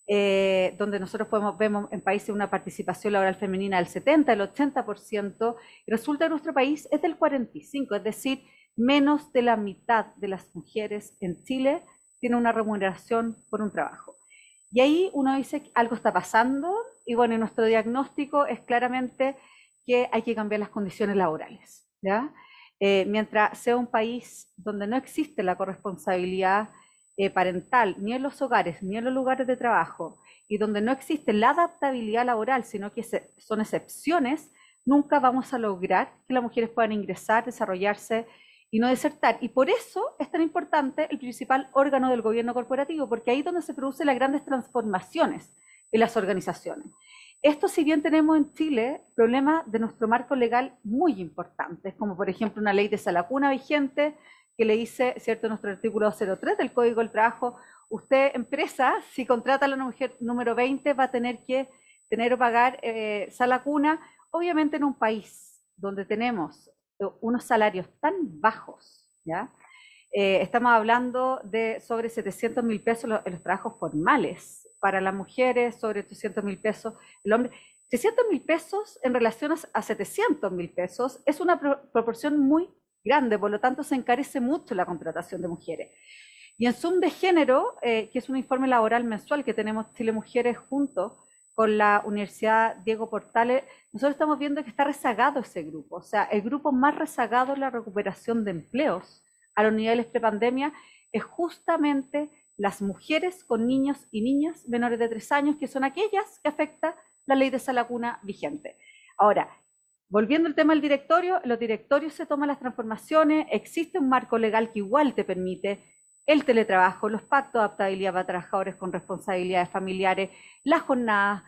donde nosotros vemos en países una participación laboral femenina del 70, el 80%, y resulta que nuestro país es del 45%, es decir, menos de la mitad de las mujeres en Chile tienen una remuneración por un trabajo. Y ahí uno dice que algo está pasando, y bueno, nuestro diagnóstico es claramente que hay que cambiar las condiciones laborales, ¿ya? Mientras sea un país donde no existe la corresponsabilidad parental, ni en los hogares, ni en los lugares de trabajo, y donde no existe la adaptabilidad laboral, sino que son excepciones, nunca vamos a lograr que las mujeres puedan ingresar, desarrollarse y no desertar. Y por eso es tan importante el principal órgano del gobierno corporativo, porque ahí es donde se producen las grandes transformaciones en las organizaciones. Esto, si bien tenemos en Chile problemas de nuestro marco legal muy importantes, como por ejemplo una ley de salacuna vigente, que le dice, ¿cierto?, nuestro artículo 03 del Código del Trabajo, usted, empresa, si contrata a la mujer número 20, va a tener que tener o pagar salacuna, obviamente en un país donde tenemos unos salarios tan bajos, ¿ya? Estamos hablando de sobre 700.000 pesos en los trabajos formales, para las mujeres sobre 800.000 pesos, el hombre. 600.000 pesos en relación a 700.000 pesos es una proporción muy grande, por lo tanto se encarece mucho la contratación de mujeres. Y en Zoom de Género, que es un informe laboral mensual que tenemos Chile Mujeres junto con la Universidad Diego Portales, nosotros estamos viendo que está rezagado ese grupo, o sea, el grupo más rezagado en la recuperación de empleos a los niveles prepandemia es justamente las mujeres con niños y niñas menores de 3 años, que son aquellas que afecta la ley de salacuna vigente. Ahora, volviendo al tema del directorio, los directorios se toman las transformaciones, existe un marco legal que igual te permite el teletrabajo, los pactos de adaptabilidad para trabajadores con responsabilidades familiares, las jornadas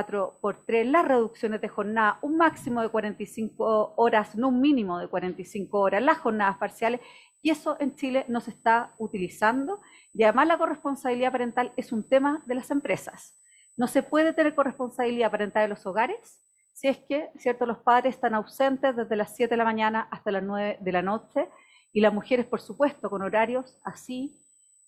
4x3, las reducciones de jornada, un máximo de 45 horas, no un mínimo de 45 horas, las jornadas parciales, y eso en Chile no se está utilizando, y además la corresponsabilidad parental es un tema de las empresas. No se puede tener corresponsabilidad parental en los hogares si es que, ¿cierto?, los padres están ausentes desde las 7 de la mañana hasta las 9 de la noche, y las mujeres, por supuesto, con horarios así,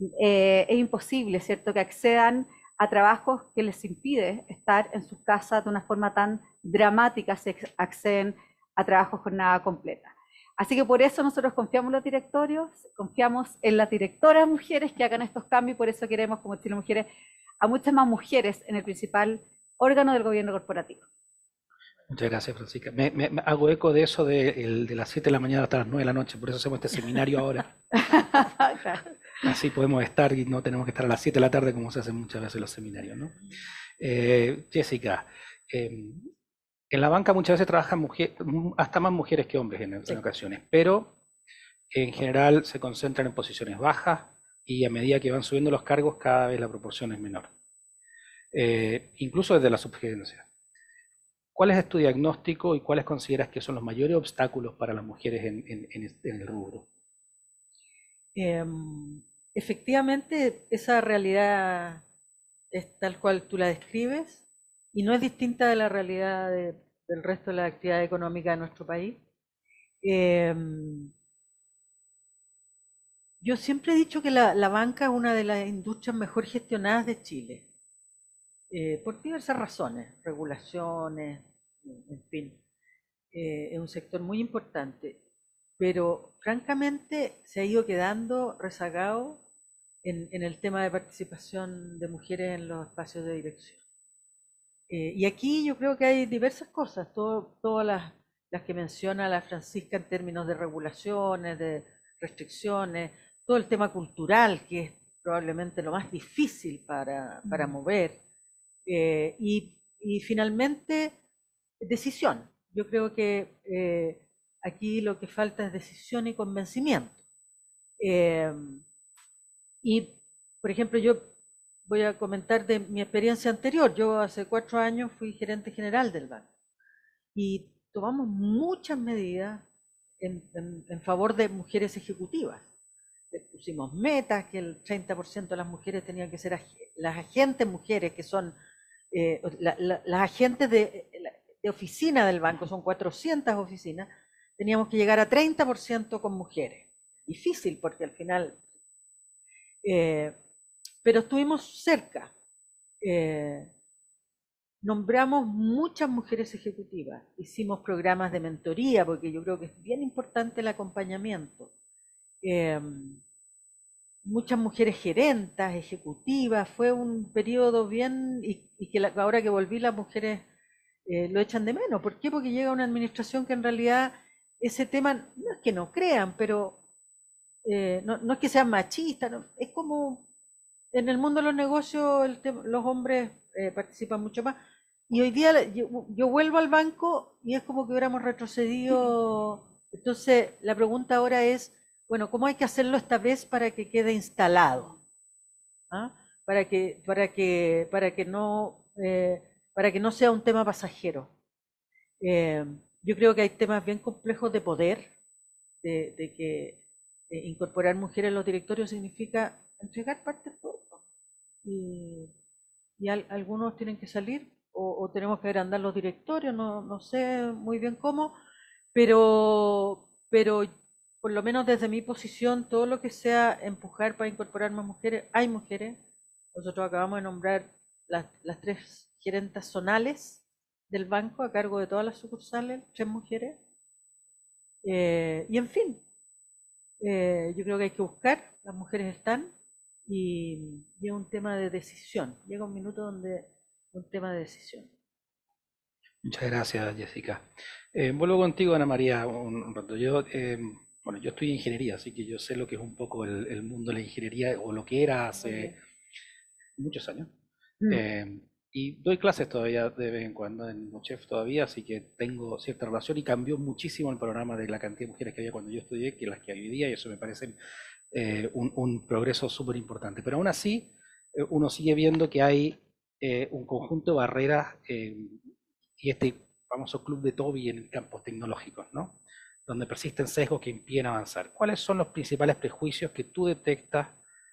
es imposible, ¿cierto?, que accedan a trabajos que les impide estar en sus casas de una forma tan dramática si acceden a trabajos jornada completa. Así que por eso nosotros confiamos en los directorios, confiamos en las directoras mujeres que hagan estos cambios, y por eso queremos, como Chile Mujeres, a muchas más mujeres en el principal órgano del gobierno corporativo. Muchas gracias, Francisca. Me hago eco de eso de las 7 de la mañana hasta las 9 de la noche, por eso hacemos este seminario ahora. Así podemos estar y no tenemos que estar a las 7 de la tarde como se hacen muchas veces los seminarios, ¿no? Jessica, en la banca muchas veces trabajan hasta más mujeres que hombres en ocasiones, pero en general se concentran en posiciones bajas y a medida que van subiendo los cargos cada vez la proporción es menor, incluso desde la subgerencia. ¿Cuál es tu diagnóstico y cuáles consideras que son los mayores obstáculos para las mujeres en el rubro? Efectivamente, esa realidad es tal cual tú la describes y no es distinta de la realidad del resto de la actividad económica de nuestro país. Yo siempre he dicho que la banca es una de las industrias mejor gestionadas de Chile, por diversas razones, regulaciones, en fin. Es un sector muy importante, pero francamente se ha ido quedando rezagado en el tema de participación de mujeres en los espacios de dirección. Y aquí yo creo que hay diversas cosas, todas las que menciona la Francisca en términos de regulaciones, de restricciones, todo el tema cultural, que es probablemente lo más difícil para mover, y finalmente decisión. Yo creo que aquí lo que falta es decisión y convencimiento. Y, por ejemplo, yo voy a comentar de mi experiencia anterior. Yo hace 4 años fui gerente general del banco y tomamos muchas medidas en favor de mujeres ejecutivas. Le pusimos metas, que el 30% de las mujeres tenían que ser las agentes mujeres, que son las agentes de oficina del banco, son 400 oficinas, teníamos que llegar a 30% con mujeres. Difícil porque al final, pero estuvimos cerca. Nombramos muchas mujeres ejecutivas, hicimos programas de mentoría, porque yo creo que es bien importante el acompañamiento. Muchas mujeres gerentas, ejecutivas, fue un periodo bien, y que ahora que volví las mujeres lo echan de menos. ¿Por qué? Porque llega una administración que en realidad ese tema, no es que no crean, pero no es que sean machistas, no, es como en el mundo de los negocios los hombres participan mucho más. Y hoy día yo vuelvo al banco y es como que hubiéramos retrocedido. Entonces la pregunta ahora es, bueno, ¿cómo hay que hacerlo esta vez para que quede instalado? ¿Ah? Para que no sea un tema pasajero. Yo creo que hay temas bien complejos de poder, de que incorporar mujeres en los directorios significa entregar parte del cuerpo. Y algunos tienen que salir, o tenemos que agrandar los directorios, no sé muy bien cómo, pero por lo menos desde mi posición, todo lo que sea empujar para incorporar más mujeres, hay mujeres. Nosotros acabamos de nombrar las 3 gerentas zonales del banco a cargo de todas las sucursales, 3 mujeres. Y en fin, yo creo que hay que buscar, las mujeres están, y es un tema de decisión. Llega un minuto donde es un tema de decisión. Muchas gracias, Jessica. Vuelvo contigo, Ana María, un rato. Bueno, yo estudio ingeniería, así que yo sé lo que es un poco el mundo de la ingeniería, o lo que era hace muchos años. Y doy clases todavía de vez en cuando en UCHEF todavía, así que tengo cierta relación, y cambió muchísimo el panorama de la cantidad de mujeres que había cuando yo estudié que las que hay hoy día, y eso me parece un progreso súper importante. Pero aún así, uno sigue viendo que hay un conjunto de barreras y este famoso club de Toby en campos tecnológicos, ¿no? Donde persisten sesgos que impiden avanzar. ¿Cuáles son los principales prejuicios que tú detectas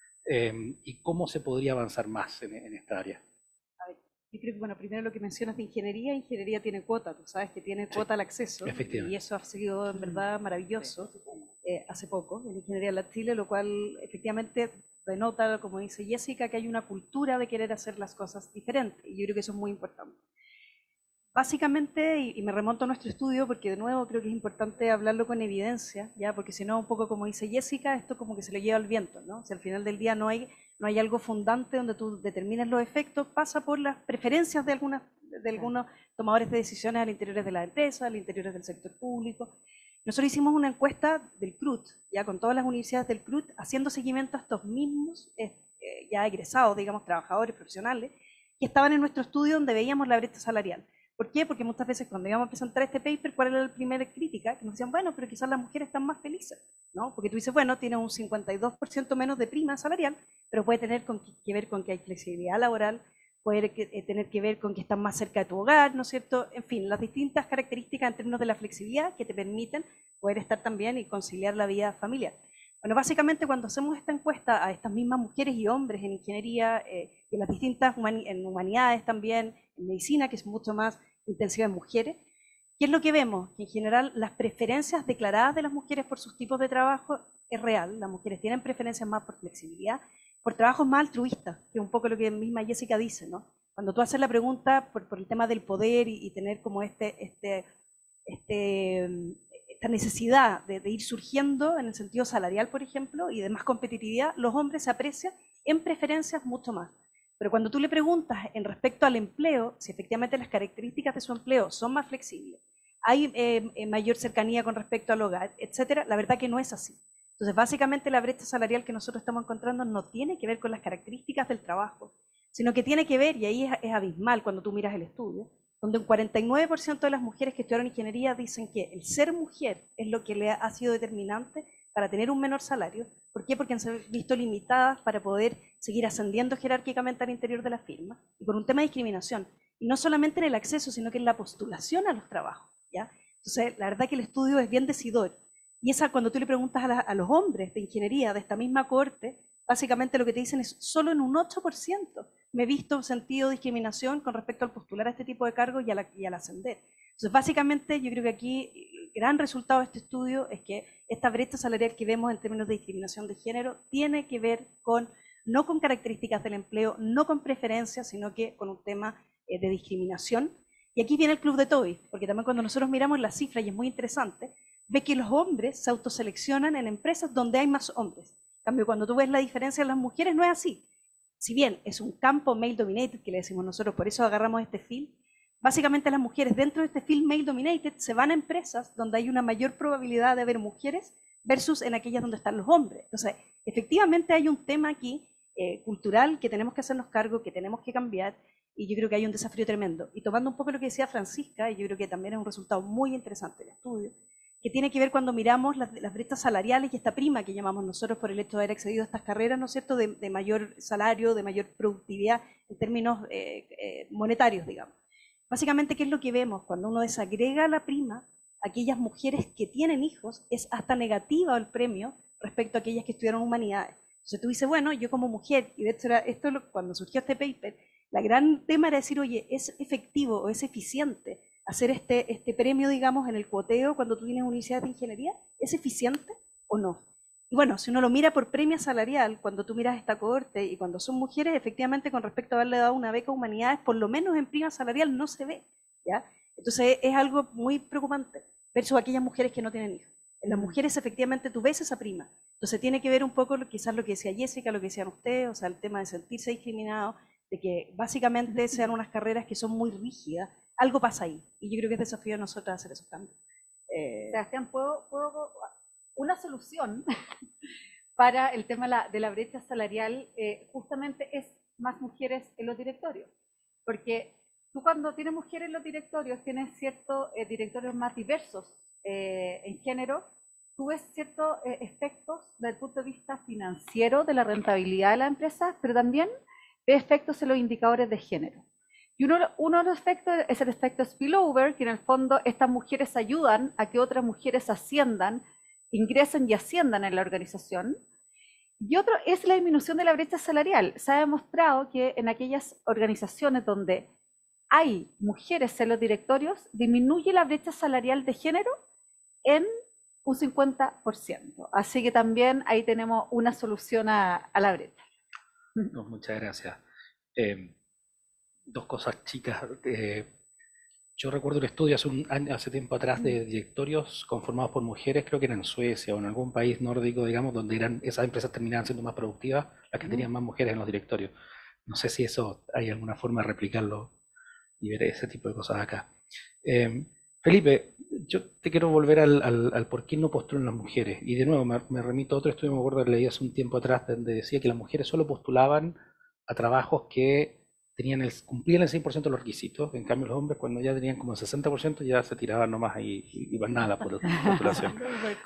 y cómo se podría avanzar más en esta área? Yo creo que, bueno, primero lo que mencionas de ingeniería tiene cuota, tú sabes que tiene cuota al acceso, y eso ha sido en verdad maravilloso hace poco en Ingeniería de la Chile, lo cual efectivamente denota, como dice Jessica, que hay una cultura de querer hacer las cosas diferentes, y yo creo que eso es muy importante. Básicamente, y me remonto a nuestro estudio, porque de nuevo creo que es importante hablarlo con evidencia, ¿ya? Porque si no, un poco como dice Jessica, esto como que se le lleva al viento, ¿no? Si al final del día no hay algo fundante donde tú determines los efectos, pasa por las preferencias de algunos tomadores de decisiones al interior de las empresas, al interior del sector público. Nosotros hicimos una encuesta del CRUT, ya con todas las universidades del CRUT, haciendo seguimiento a estos mismos ya egresados, digamos, trabajadores profesionales, que estaban en nuestro estudio donde veíamos la brecha salarial. ¿Por qué? Porque muchas veces cuando íbamos a presentar este paper, ¿cuál era la primera crítica? Que nos decían, bueno, pero quizás las mujeres están más felices, ¿no? Porque tú dices, bueno, tiene un 52% menos de prima salarial, pero puede tener que ver con que hay flexibilidad laboral, puede tener que ver con que están más cerca de tu hogar, ¿no es cierto? En fin, las distintas características en términos de la flexibilidad que te permiten poder estar también y conciliar la vida familiar. Bueno, básicamente cuando hacemos esta encuesta a estas mismas mujeres y hombres en ingeniería, en las distintas en humanidades también, en medicina, que es mucho más intensiva en mujeres, ¿qué es lo que vemos? Que en general las preferencias declaradas de las mujeres por sus tipos de trabajo es real. Las mujeres tienen preferencias más por flexibilidad, por trabajos más altruistas, que es un poco lo que misma Jessica dice, ¿no? Cuando tú haces la pregunta por el tema del poder y tener como esta necesidad de ir surgiendo en el sentido salarial, por ejemplo, y de más competitividad, los hombres se aprecian en preferencias mucho más. Pero cuando tú le preguntas en respecto al empleo, si efectivamente las características de su empleo son más flexibles, hay mayor cercanía con respecto al hogar, etcétera. La verdad que no es así. Entonces, básicamente la brecha salarial que nosotros estamos encontrando no tiene que ver con las características del trabajo, sino que tiene que ver, y ahí es abismal cuando tú miras el estudio, donde un 49% de las mujeres que estudiaron ingeniería dicen que el ser mujer es lo que le ha sido determinante para tener un menor salario. ¿Por qué? Porque han sido visto limitadas para poder seguir ascendiendo jerárquicamente al interior de la firma, y por un tema de discriminación, y no solamente en el acceso, sino que en la postulación a los trabajos, ¿ya? Entonces, la verdad que el estudio es bien decidor. Y esa, cuando tú le preguntas a los hombres de ingeniería de esta misma cohorte, básicamente lo que te dicen es solo en un 8% me he visto sentido discriminación con respecto al postular a este tipo de cargos y al ascender. Entonces, básicamente, yo creo que aquí el gran resultado de este estudio es que esta brecha salarial que vemos en términos de discriminación de género tiene que ver con, no con características del empleo, no con preferencias, sino que con un tema de discriminación. Y aquí viene el club de Toby, porque también cuando nosotros miramos las cifras, y es muy interesante, ve que los hombres se autoseleccionan en empresas donde hay más hombres. En cambio, cuando tú ves la diferencia en las mujeres, no es así. Si bien es un campo male dominated, que le decimos nosotros, por eso agarramos este field, básicamente las mujeres dentro de este field male dominated se van a empresas donde hay una mayor probabilidad de haber mujeres versus en aquellas donde están los hombres. Entonces, efectivamente hay un tema aquí cultural que tenemos que hacernos cargo, que tenemos que cambiar, y yo creo que hay un desafío tremendo. Y tomando un poco lo que decía Francisca, y yo creo que también es un resultado muy interesante del estudio, que tiene que ver cuando miramos las brechas salariales y esta prima que llamamos nosotros por el hecho de haber accedido a estas carreras, ¿no es cierto?, de mayor salario, de mayor productividad en términos monetarios, digamos. Básicamente, ¿qué es lo que vemos? Cuando uno desagrega la prima, aquellas mujeres que tienen hijos, es hasta negativa el premio respecto a aquellas que estudiaron humanidades. Entonces tú dices, bueno, yo como mujer, y de hecho cuando surgió este paper, la gran tema era decir, oye, ¿es efectivo o es eficiente hacer este premio, digamos, en el cuoteo cuando tú tienes universidad de ingeniería? ¿Es eficiente o no? Y bueno, si uno lo mira por premio salarial, cuando tú miras esta cohorte y cuando son mujeres, efectivamente con respecto a haberle dado una beca a humanidades, por lo menos en prima salarial no se ve, ¿ya? Entonces es algo muy preocupante versus aquellas mujeres que no tienen hijos. En las mujeres efectivamente tú ves esa prima. Entonces tiene que ver un poco quizás lo que decía Jessica, lo que decían ustedes, o sea, el tema de sentirse discriminado, de que básicamente sean unas carreras que son muy rígidas. Algo pasa ahí, y yo creo que es desafío de nosotros hacer esos cambios. Sebastián, una solución para el tema de la brecha salarial justamente es más mujeres en los directorios, porque tú cuando tienes mujeres en los directorios, tienes ciertos directorios más diversos en género, tú ves ciertos efectos desde el punto de vista financiero de la rentabilidad de la empresa, pero también ves efectos en los indicadores de género. Y uno de los efectos es el efecto spillover, que en el fondo estas mujeres ayudan a que otras mujeres asciendan, ingresen y asciendan en la organización. Y otro es la disminución de la brecha salarial. Se ha demostrado que en aquellas organizaciones donde hay mujeres en los directorios, disminuye la brecha salarial de género en un 50%. Así que también ahí tenemos una solución a la brecha. No, muchas gracias. Dos cosas chicas. Yo recuerdo un estudio hace tiempo atrás de directorios conformados por mujeres, creo que era en Suecia o en algún país nórdico, digamos, donde esas empresas terminaban siendo más productivas, las que tenían más mujeres en los directorios. No sé si eso hay alguna forma de replicarlo y ver ese tipo de cosas acá. Felipe, yo te quiero volver al por qué no postulan las mujeres. Y de nuevo, me remito a otro estudio, me acuerdo que leí hace un tiempo atrás, donde decía que las mujeres solo postulaban a trabajos que cumplían el 100% de los requisitos. En cambio, los hombres, cuando ya tenían como el 60%, ya se tiraban nomás y iban nada a la postulación.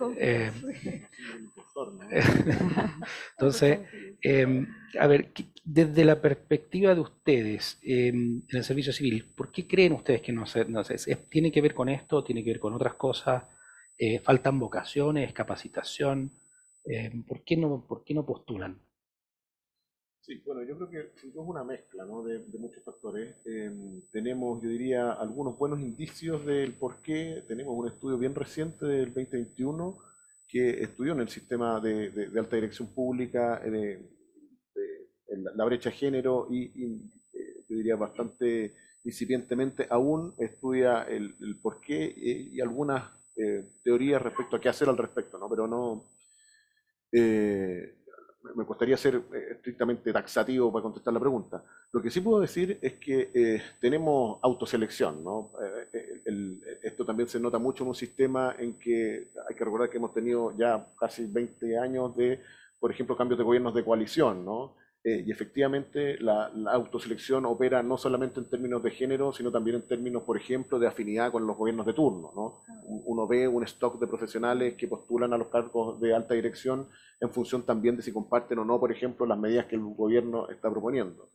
Entonces, a ver, desde la perspectiva de ustedes en el servicio civil, ¿por qué creen ustedes que no sé, tiene que ver con esto, tiene que ver con otras cosas? ¿Faltan vocaciones, capacitación? ¿Por qué no postulan? Sí, bueno, yo creo que es una mezcla, ¿no?, de muchos factores. Tenemos, yo diría, algunos buenos indicios del por qué. Tenemos un estudio bien reciente del 2021 que estudió en el sistema de alta dirección pública la brecha de género yo diría bastante incipientemente aún estudia el por qué y algunas teorías respecto a qué hacer al respecto, ¿no? Pero no... me costaría ser estrictamente taxativo para contestar la pregunta. Lo que sí puedo decir es que tenemos autoselección, ¿no? Esto también se nota mucho en un sistema en que hay que recordar que hemos tenido ya casi 20 años de, por ejemplo, cambios de gobiernos de coalición, ¿no? Y efectivamente la autoselección opera no solamente en términos de género, sino también en términos, por ejemplo, de afinidad con los gobiernos de turno, ¿no? Uno ve un stock de profesionales que postulan a los cargos de alta dirección en función también de si comparten o no, por ejemplo, las medidas que el gobierno está proponiendo.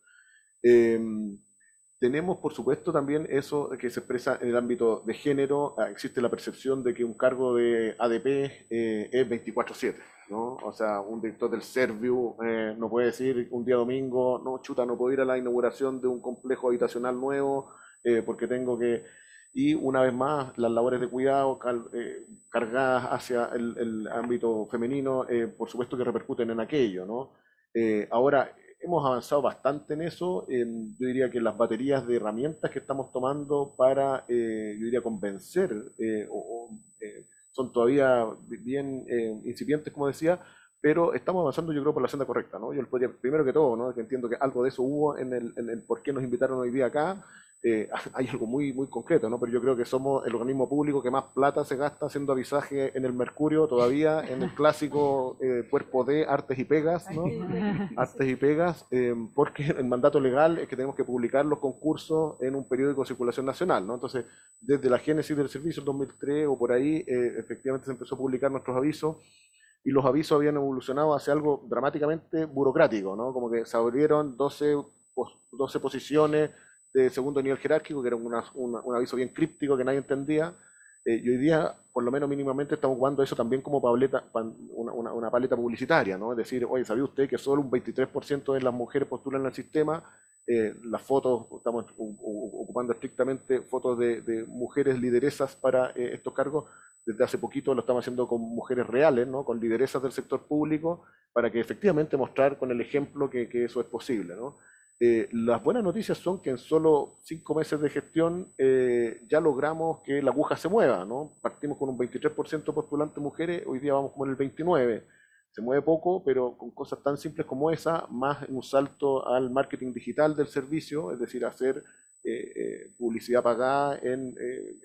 Tenemos, por supuesto, también eso que se expresa en el ámbito de género. Existe la percepción de que un cargo de ADP es 24/7, ¿no? O sea, un director del Serviu no puede decir un día domingo, no, chuta, no puedo ir a la inauguración de un complejo habitacional nuevo porque tengo que... Y una vez más, las labores de cuidado cargadas hacia el ámbito femenino, por supuesto que repercuten en aquello, ¿no? Ahora, hemos avanzado bastante en eso. Yo diría que las baterías de herramientas que estamos tomando para, yo diría, convencer, son todavía bien incipientes, como decía, pero estamos avanzando, yo creo, por la senda correcta, ¿no? Yo les podría, primero que todo, ¿no? Que entiendo que algo de eso hubo en el por qué nos invitaron hoy día acá. Hay algo muy, muy concreto, ¿no? Pero yo creo que somos el organismo público que más plata se gasta haciendo avisaje en el Mercurio todavía, en el clásico cuerpo de artes y pegas, ¿no? Artes y pegas, porque el mandato legal es que tenemos que publicar los concursos en un periódico de circulación nacional, ¿no? Entonces, desde la génesis del servicio, en 2003 o por ahí, efectivamente se empezó a publicar nuestros avisos, y los avisos habían evolucionado hacia algo dramáticamente burocrático, ¿no? Como que se abrieron 12 posiciones de segundo nivel jerárquico, que era un aviso bien críptico que nadie entendía, y hoy día, por lo menos mínimamente, estamos ocupando eso también como una paleta publicitaria, ¿no? Es decir, oye, ¿sabía usted que solo un 23% de las mujeres postulan al sistema? Las fotos, estamos ocupando estrictamente fotos de mujeres lideresas para estos cargos. Desde hace poquito lo estamos haciendo con mujeres reales, ¿no? Con lideresas del sector público, para que efectivamente mostrar con el ejemplo que eso es posible, ¿no? Las buenas noticias son que en solo 5 meses de gestión ya logramos que la aguja se mueva, ¿no? Partimos con un 23% postulantes mujeres, hoy día vamos como en el 29%. Se mueve poco, pero con cosas tan simples como esa, más un salto al marketing digital del servicio, es decir, hacer publicidad pagada en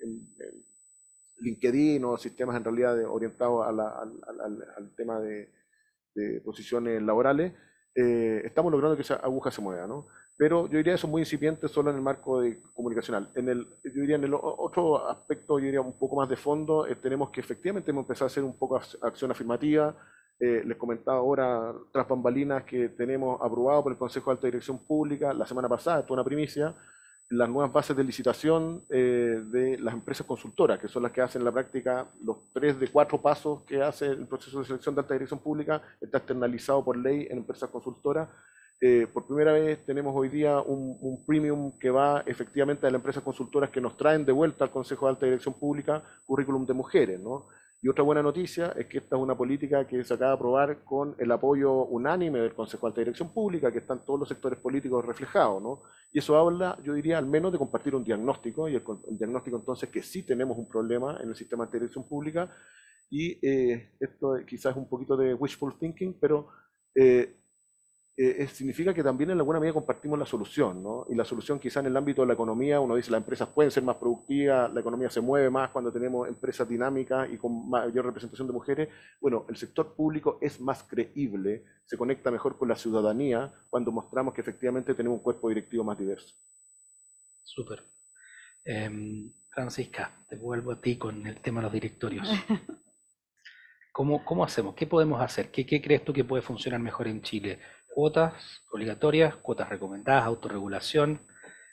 LinkedIn o sistemas en realidad orientados al tema de posiciones laborales. Estamos logrando que esa aguja se mueva, ¿no? Pero yo diría eso es muy incipiente solo en el marco comunicacional. Yo diría en el otro aspecto, yo diría un poco más de fondo, tenemos que efectivamente hemos empezado a hacer un poco de acción afirmativa. Les comentaba ahora, tras bambalinas, que tenemos aprobado por el Consejo de Alta Dirección Pública la semana pasada, esto es una primicia, las nuevas bases de licitación de las empresas consultoras, que son las que hacen en la práctica los 3 de 4 pasos que hace el proceso de selección de alta dirección pública, está externalizado por ley en empresas consultoras. Por primera vez tenemos hoy día un premium que va efectivamente a las empresas consultoras que nos traen de vuelta al Consejo de Alta Dirección Pública currículum de mujeres, ¿no? Y otra buena noticia es que esta es una política que se acaba de aprobar con el apoyo unánime del Consejo de Alta Dirección Pública, que están todos los sectores políticos reflejados, ¿no? Y eso habla, yo diría, al menos de compartir un diagnóstico, y el diagnóstico entonces que sí tenemos un problema en el sistema de alta dirección pública, y esto quizás es un poquito de wishful thinking, pero significa que también en alguna medida compartimos la solución, ¿no? Y la solución quizá en el ámbito de la economía, uno dice las empresas pueden ser más productivas, la economía se mueve más cuando tenemos empresas dinámicas y con mayor representación de mujeres. Bueno, el sector público es más creíble, se conecta mejor con la ciudadanía cuando mostramos que efectivamente tenemos un cuerpo directivo más diverso. Súper. Francisca, te vuelvo a ti con el tema de los directorios. ¿Cómo hacemos? ¿Qué podemos hacer? ¿Qué crees tú que puede funcionar mejor en Chile? ¿Cuotas obligatorias, cuotas recomendadas, autorregulación?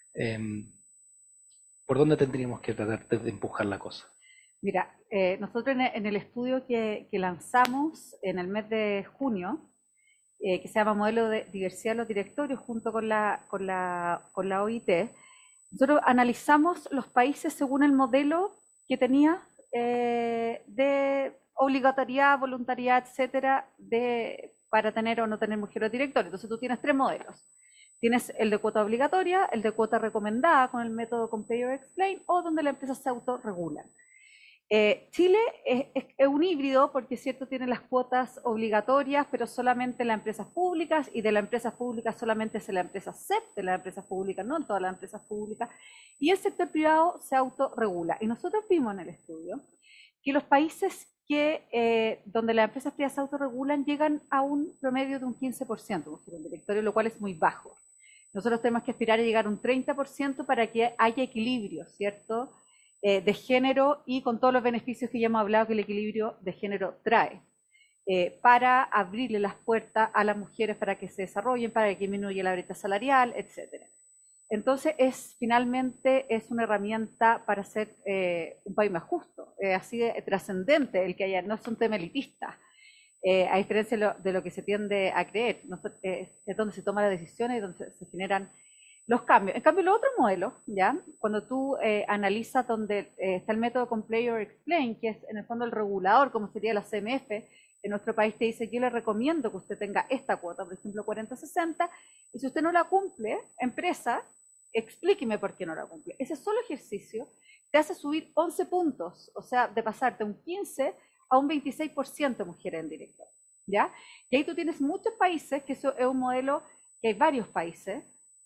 ¿Por dónde tendríamos que tratar de empujar la cosa? Mira, nosotros en el estudio que lanzamos en el mes de junio, que se llama Modelo de Diversidad de los Directorios, junto con la OIT, nosotros analizamos los países según el modelo que tenía de obligatoriedad, voluntariedad, etcétera, para tener o no tener mujeres directores. Entonces tú tienes 3 modelos. Tienes el de cuota obligatoria, el de cuota recomendada con el método Compare or Explain, o donde las empresas se autorregulan. Chile es un híbrido porque es cierto, tiene las cuotas obligatorias, pero solamente en las empresas públicas, y de las empresas públicas solamente es en las empresas CEP, de las empresas públicas, no en todas las empresas públicas, y el sector privado se autorregula. Y nosotros vimos en el estudio que los países donde las empresas privadas se autorregulan llegan a un promedio de un 15% mujeres en directorio, lo cual es muy bajo. Nosotros tenemos que aspirar a llegar a un 30% para que haya equilibrio, ¿cierto?, de género, y con todos los beneficios que ya hemos hablado que el equilibrio de género trae, para abrirle las puertas a las mujeres para que se desarrollen, para que disminuya la brecha salarial, etc. Entonces, finalmente es una herramienta para hacer un país más justo, así de trascendente el que haya, no es un tema elitista, a diferencia de lo que se tiende a creer, es donde se toman las decisiones y donde se generan los cambios. En cambio, los otros modelos, ¿ya? Cuando tú analizas donde está el método Comply or Explain, que es en el fondo el regulador, como sería la CMF, en nuestro país te dice: yo le recomiendo que usted tenga esta cuota, por ejemplo 40-60, y si usted no la cumple, empresa, explíqueme por qué no la cumple. Ese solo ejercicio te hace subir 11 puntos, o sea, de pasarte un 15 a un 26% mujeres en directo, ¿ya? Y ahí tú tienes muchos países, que eso es un modelo que hay varios países,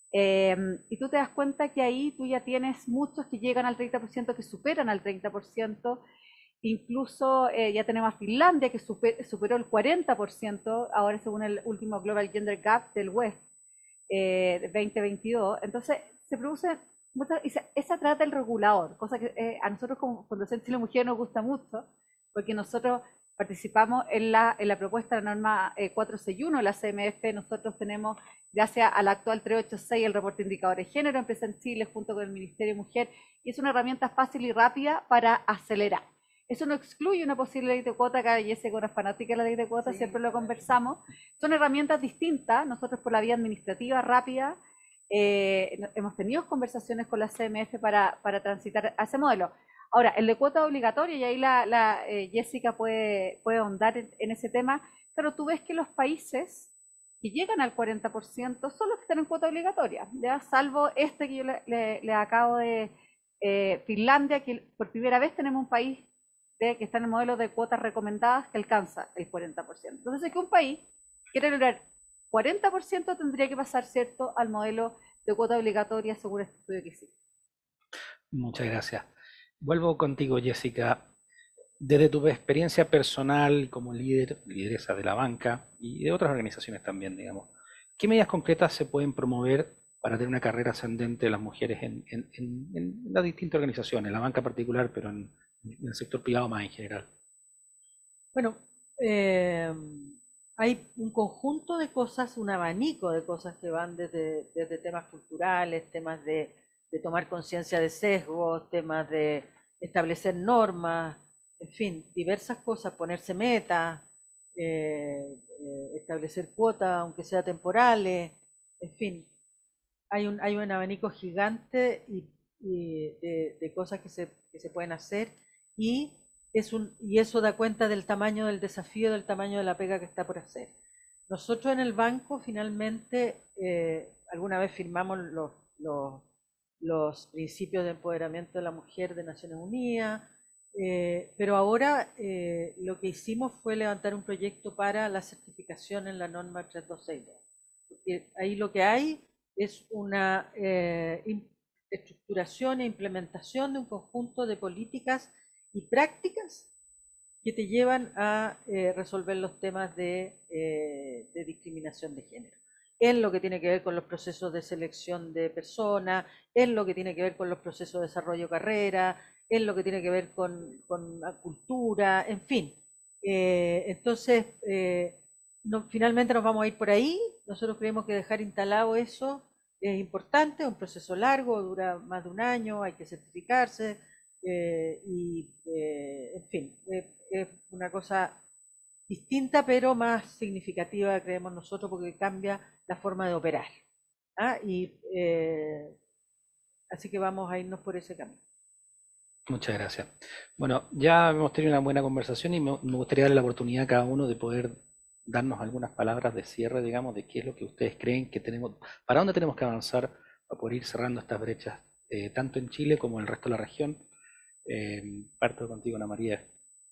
y tú te das cuenta que ahí tú ya tienes muchos que llegan al 30%, que superan al 30%, incluso ya tenemos a Finlandia que superó el 40%, ahora según el último Global Gender Gap del West de 2022. Entonces se produce, esa trata el regulador, cosa que a nosotros como Fundación Chile Mujer nos gusta mucho, porque nosotros participamos en la propuesta de la norma 461 de la CMF. Nosotros tenemos, gracias a la actual 386, el reporte de indicadores de género, empieza en Chile junto con el Ministerio de Mujer, y es una herramienta fácil y rápida para acelerar. Eso no excluye una posible ley de cuota, acá Jessica, una fanática de la ley de cuota, sí, siempre lo conversamos. Son herramientas distintas. Nosotros, por la vía administrativa rápida, hemos tenido conversaciones con la CMF para transitar a ese modelo. Ahora, el de cuota obligatoria, y ahí Jessica puede ahondar en ese tema, pero tú ves que los países que llegan al 40% son los que están en cuota obligatoria, ¿ya? Salvo este que yo le acabo de Finlandia, que por primera vez tenemos un país que está en el modelo de cuotas recomendadas que alcanza el 40%. Entonces, si que un país quiere lograr 40%, tendría que pasar, ¿cierto?, al modelo de cuota obligatoria, según este estudio que hicimos. Muchas gracias. Vuelvo contigo, Jessica. Desde tu experiencia personal como lideresa de la banca y de otras organizaciones también, digamos, ¿qué medidas concretas se pueden promover para tener una carrera ascendente de las mujeres en las distintas organizaciones, en la banca particular, pero en el sector privado más en general? Bueno, hay un conjunto de cosas, un abanico de cosas que van desde temas culturales, temas de tomar conciencia de sesgos, temas de establecer normas, en fin, diversas cosas, ponerse metas, establecer cuotas, aunque sea temporales, en fin. Hay un abanico gigante de cosas que se pueden hacer, y eso da cuenta del tamaño del desafío, del tamaño de la pega que está por hacer. Nosotros en el banco finalmente alguna vez firmamos los principios de empoderamiento de la mujer de Naciones Unidas, pero ahora lo que hicimos fue levantar un proyecto para la certificación en la norma 3262. Porque ahí lo que hay es una estructuración e implementación de un conjunto de políticas y prácticas que te llevan a resolver los temas de discriminación de género. En lo que tiene que ver con los procesos de selección de personas, en lo que tiene que ver con los procesos de desarrollo de carrera, en lo que tiene que ver con la cultura, en fin. Entonces, finalmente nos vamos a ir por ahí. Nosotros creemos que dejar instalado eso es importante, es un proceso largo, dura más de un año, hay que certificarse, en fin, es una cosa distinta, pero más significativa, creemos nosotros, porque cambia la forma de operar. Así que vamos a irnos por ese camino. Muchas gracias. Bueno, ya hemos tenido una buena conversación y me gustaría darle la oportunidad a cada uno de poder darnos algunas palabras de cierre, digamos, de qué es lo que ustedes creen que tenemos, para dónde tenemos que avanzar para poder ir cerrando estas brechas, tanto en Chile como en el resto de la región, Parto contigo, Ana María.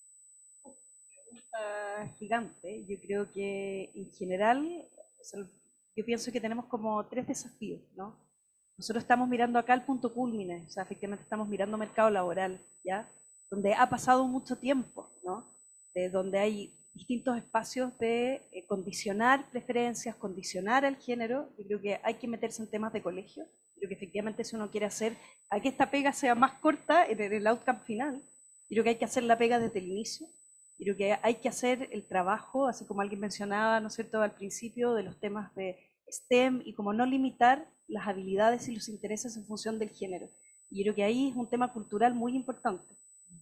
Gigante. Yo creo que en general, o sea, yo pienso que tenemos como 3 desafíos, ¿no? Nosotros estamos mirando acá el punto culmine, o sea, efectivamente estamos mirando mercado laboral, ¿ya? Donde ha pasado mucho tiempo, ¿no? De donde hay distintos espacios de condicionar preferencias, condicionar al género. Yo creo que hay que meterse en temas de colegio. Creo que efectivamente si uno quiere hacer a que esta pega sea más corta en el outcome final, creo que hay que hacer la pega desde el inicio. Creo que hay que hacer el trabajo, así como alguien mencionaba, ¿no es cierto?, al principio, de los temas de STEM y como no limitar las habilidades y los intereses en función del género. Y creo que ahí es un tema cultural muy importante.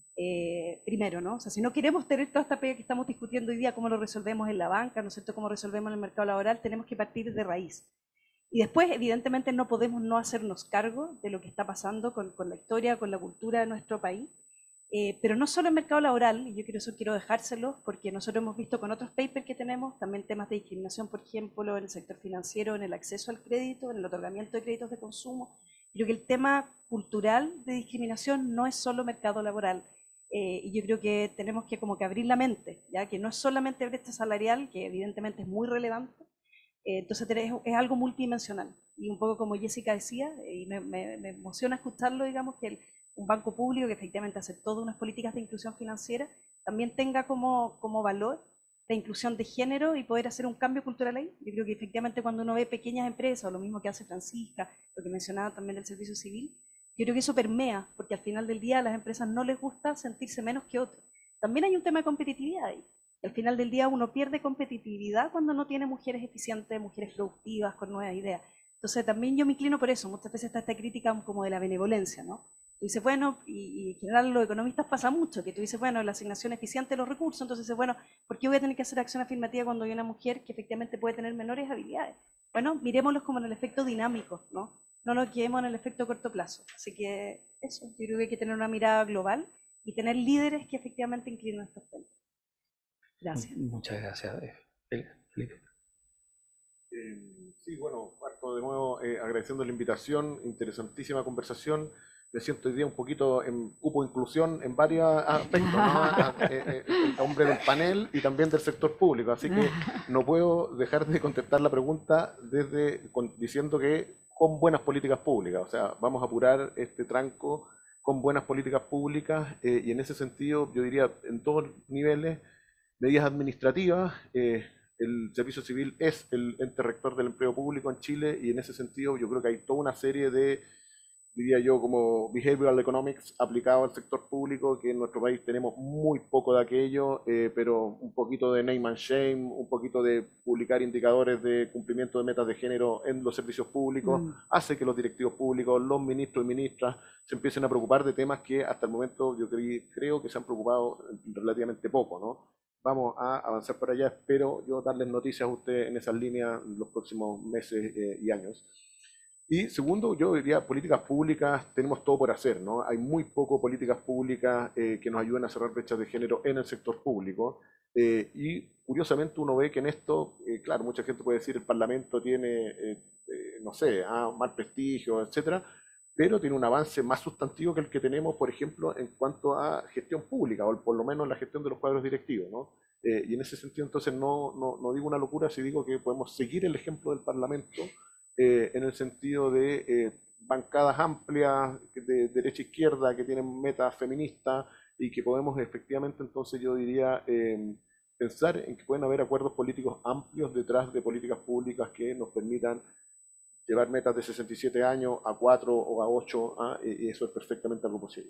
Primero, ¿no? O sea, si no queremos tener toda esta pega que estamos discutiendo hoy día, cómo lo resolvemos en la banca, ¿no es cierto?, cómo resolvemos en el mercado laboral, tenemos que partir de raíz. Y después, evidentemente, no podemos no hacernos cargo de lo que está pasando con la historia, con la cultura de nuestro país. Pero no solo en mercado laboral, y yo quiero dejárselo, porque nosotros hemos visto con otros papers que tenemos, también temas de discriminación, por ejemplo, en el sector financiero, en el acceso al crédito, en el otorgamiento de créditos de consumo. Creo que el tema cultural de discriminación no es solo mercado laboral, y yo creo que tenemos que como que abrir la mente, ya que no es solamente brecha salarial, que evidentemente es muy relevante, entonces es algo multidimensional, y un poco como Jessica decía, y me emociona escucharlo, digamos, que un banco público que efectivamente hace todas unas políticas de inclusión financiera, también tenga como valor la inclusión de género y poder hacer un cambio cultural ahí. Yo creo que efectivamente cuando uno ve pequeñas empresas, o lo mismo que hace Francisca, lo que mencionaba también del servicio civil, yo creo que eso permea, porque al final del día a las empresas no les gusta sentirse menos que otros. También hay un tema de competitividad ahí. Al final del día uno pierde competitividad cuando no tiene mujeres eficientes, mujeres productivas, con nuevas ideas. Entonces también yo me inclino por eso. Muchas veces está esta crítica como de la benevolencia, ¿no? Tú dices, bueno, y en general los economistas pasa mucho, que tú dices, bueno, la asignación eficiente de los recursos, entonces dices, bueno, ¿por qué voy a tener que hacer acción afirmativa cuando hay una mujer que efectivamente puede tener menores habilidades? Bueno, miremoslos como en el efecto dinámico, ¿no? No nos quedemos en el efecto corto plazo. Así que eso, yo creo que hay que tener una mirada global y tener líderes que efectivamente inclinen estos temas. Gracias. Muchas gracias, Felipe. Sí, bueno, parto de nuevo agradeciendo la invitación, interesantísima conversación. Me siento hoy día un poquito en cupo inclusión en varios aspectos, ¿no? Hombre del panel y también del sector público, así que no puedo dejar de contestar la pregunta diciendo que con buenas políticas públicas, o sea, vamos a apurar este tranco con buenas políticas públicas y en ese sentido yo diría en todos los niveles, medidas administrativas. El servicio civil es el ente rector del empleo público en Chile y en ese sentido yo creo que hay toda una serie de, diría yo, como behavioral economics aplicado al sector público, que en nuestro país tenemos muy poco de aquello, pero un poquito de name and shame, un poquito de publicar indicadores de cumplimiento de metas de género en los servicios públicos, hace que los directivos públicos, los ministros y ministras se empiecen a preocupar de temas que hasta el momento yo creo que se han preocupado relativamente poco, ¿no? Vamos a avanzar por allá, espero yo darles noticias a ustedes en esas líneas en los próximos meses y años. Y segundo, yo diría, políticas públicas, tenemos todo por hacer, ¿no? Hay muy poco políticas públicas que nos ayuden a cerrar brechas de género en el sector público. Y curiosamente uno ve que en esto, claro, mucha gente puede decir el Parlamento tiene, no sé, mal prestigio, etcétera, pero tiene un avance más sustantivo que el que tenemos, por ejemplo, en cuanto a gestión pública, o por lo menos la gestión de los cuadros directivos, ¿no? Y en ese sentido, entonces, no digo una locura si digo que podemos seguir el ejemplo del Parlamento en el sentido de bancadas amplias de derecha e izquierda que tienen metas feministas y que podemos efectivamente, entonces yo diría, pensar en que pueden haber acuerdos políticos amplios detrás de políticas públicas que nos permitan llevar metas de 67 años a 4 o a 8, y eso es perfectamente algo posible.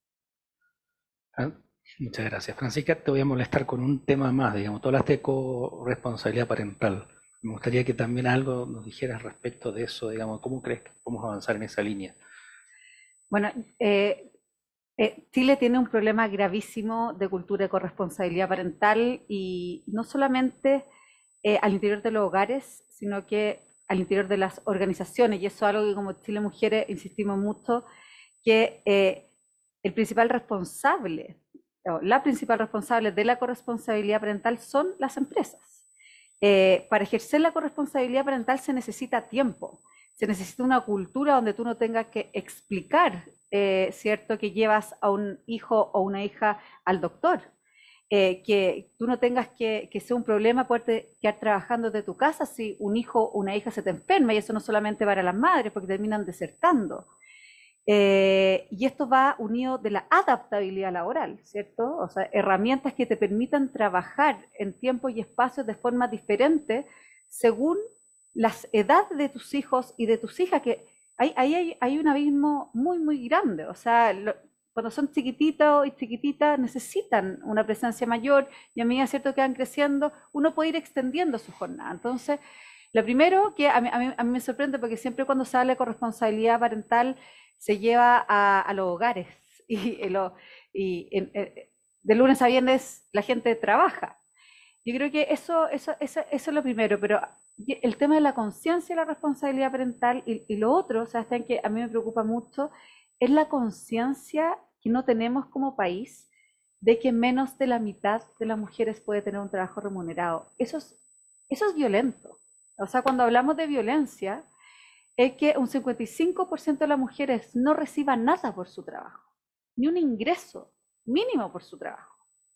Muchas gracias. Francisca, te voy a molestar con un tema más, digamos, tú hablaste de corresponsabilidad parental. Me gustaría que también algo nos dijeras respecto de eso, digamos, ¿cómo crees que podemos avanzar en esa línea? Bueno, Chile tiene un problema gravísimo de cultura de corresponsabilidad parental y no solamente al interior de los hogares, sino que al interior de las organizaciones, y eso es algo que como Chile Mujeres insistimos mucho, que el principal responsable, o la principal responsable de la corresponsabilidad parental son las empresas. Para ejercer la corresponsabilidad parental se necesita tiempo, se necesita una cultura donde tú no tengas que explicar ¿cierto? Que llevas a un hijo o una hija al doctor. Que tú no tengas que sea un problema poderte quedar trabajando de tu casa si un hijo o una hija se te enferma, y eso no solamente para las madres, porque terminan desertando. Y esto va unido de la adaptabilidad laboral, ¿cierto? O sea, herramientas que te permitan trabajar en tiempo y espacio de forma diferente según las edades de tus hijos y de tus hijas, que hay un abismo muy, muy grande. O sea, cuando son chiquititos y chiquititas necesitan una presencia mayor, y a medida, ¿cierto?, que van creciendo, uno puede ir extendiendo su jornada. Entonces, lo primero que a mí me sorprende, porque siempre cuando se habla de corresponsabilidad parental se lleva a los hogares y de lunes a viernes la gente trabaja. Yo creo que eso es lo primero, pero el tema de la conciencia y la responsabilidad parental y lo otro, o sea, está en que a mí me preocupa mucho, es la conciencia que no tenemos como país de que menos de la mitad de las mujeres puede tener un trabajo remunerado. Eso es violento. O sea, cuando hablamos de violencia, es que un 55% de las mujeres no reciban nada por su trabajo, ni un ingreso mínimo por su trabajo.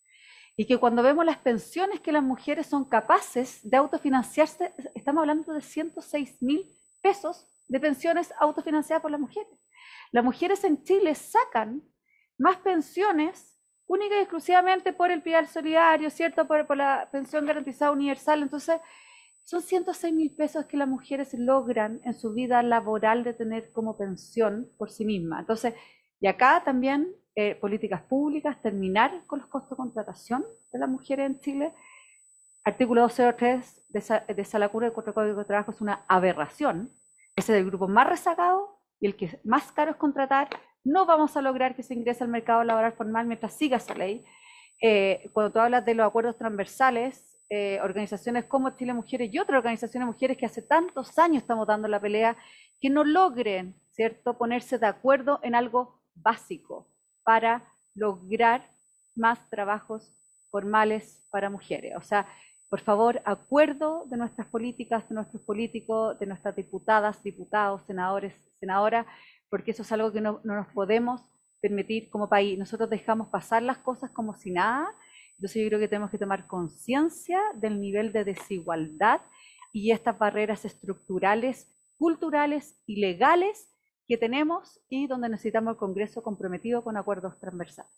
Y que cuando vemos las pensiones que las mujeres son capaces de autofinanciarse, estamos hablando de 106.000 pesos de pensiones autofinanciadas por las mujeres. Las mujeres en Chile sacan más pensiones única y exclusivamente por el pilar solidario, ¿cierto? Por la pensión garantizada universal. Entonces, son 106.000 pesos que las mujeres logran en su vida laboral de tener como pensión por sí mismas. Entonces, y acá también políticas públicas, terminar con los costos de contratación de las mujeres en Chile. Artículo 203 de esa lacuna del Código de Trabajo es una aberración. Ese es el grupo más rezagado y el que más caro es contratar. No vamos a lograr que se ingrese al mercado laboral formal mientras siga esa ley. Cuando tú hablas de los acuerdos transversales, organizaciones como Chile Mujeres y otras organizaciones de mujeres que hace tantos años estamos dando la pelea, que no logren, ¿cierto?, ponerse de acuerdo en algo básico para lograr más trabajos formales para mujeres. O sea, por favor, acuerdo de nuestras políticas, de nuestros políticos, de nuestras diputadas, diputados, senadores, senadoras, porque eso es algo que no nos podemos permitir como país. Nosotros dejamos pasar las cosas como si nada. Entonces yo creo que tenemos que tomar conciencia del nivel de desigualdad y estas barreras estructurales, culturales y legales que tenemos, y donde necesitamos el Congreso comprometido con acuerdos transversales.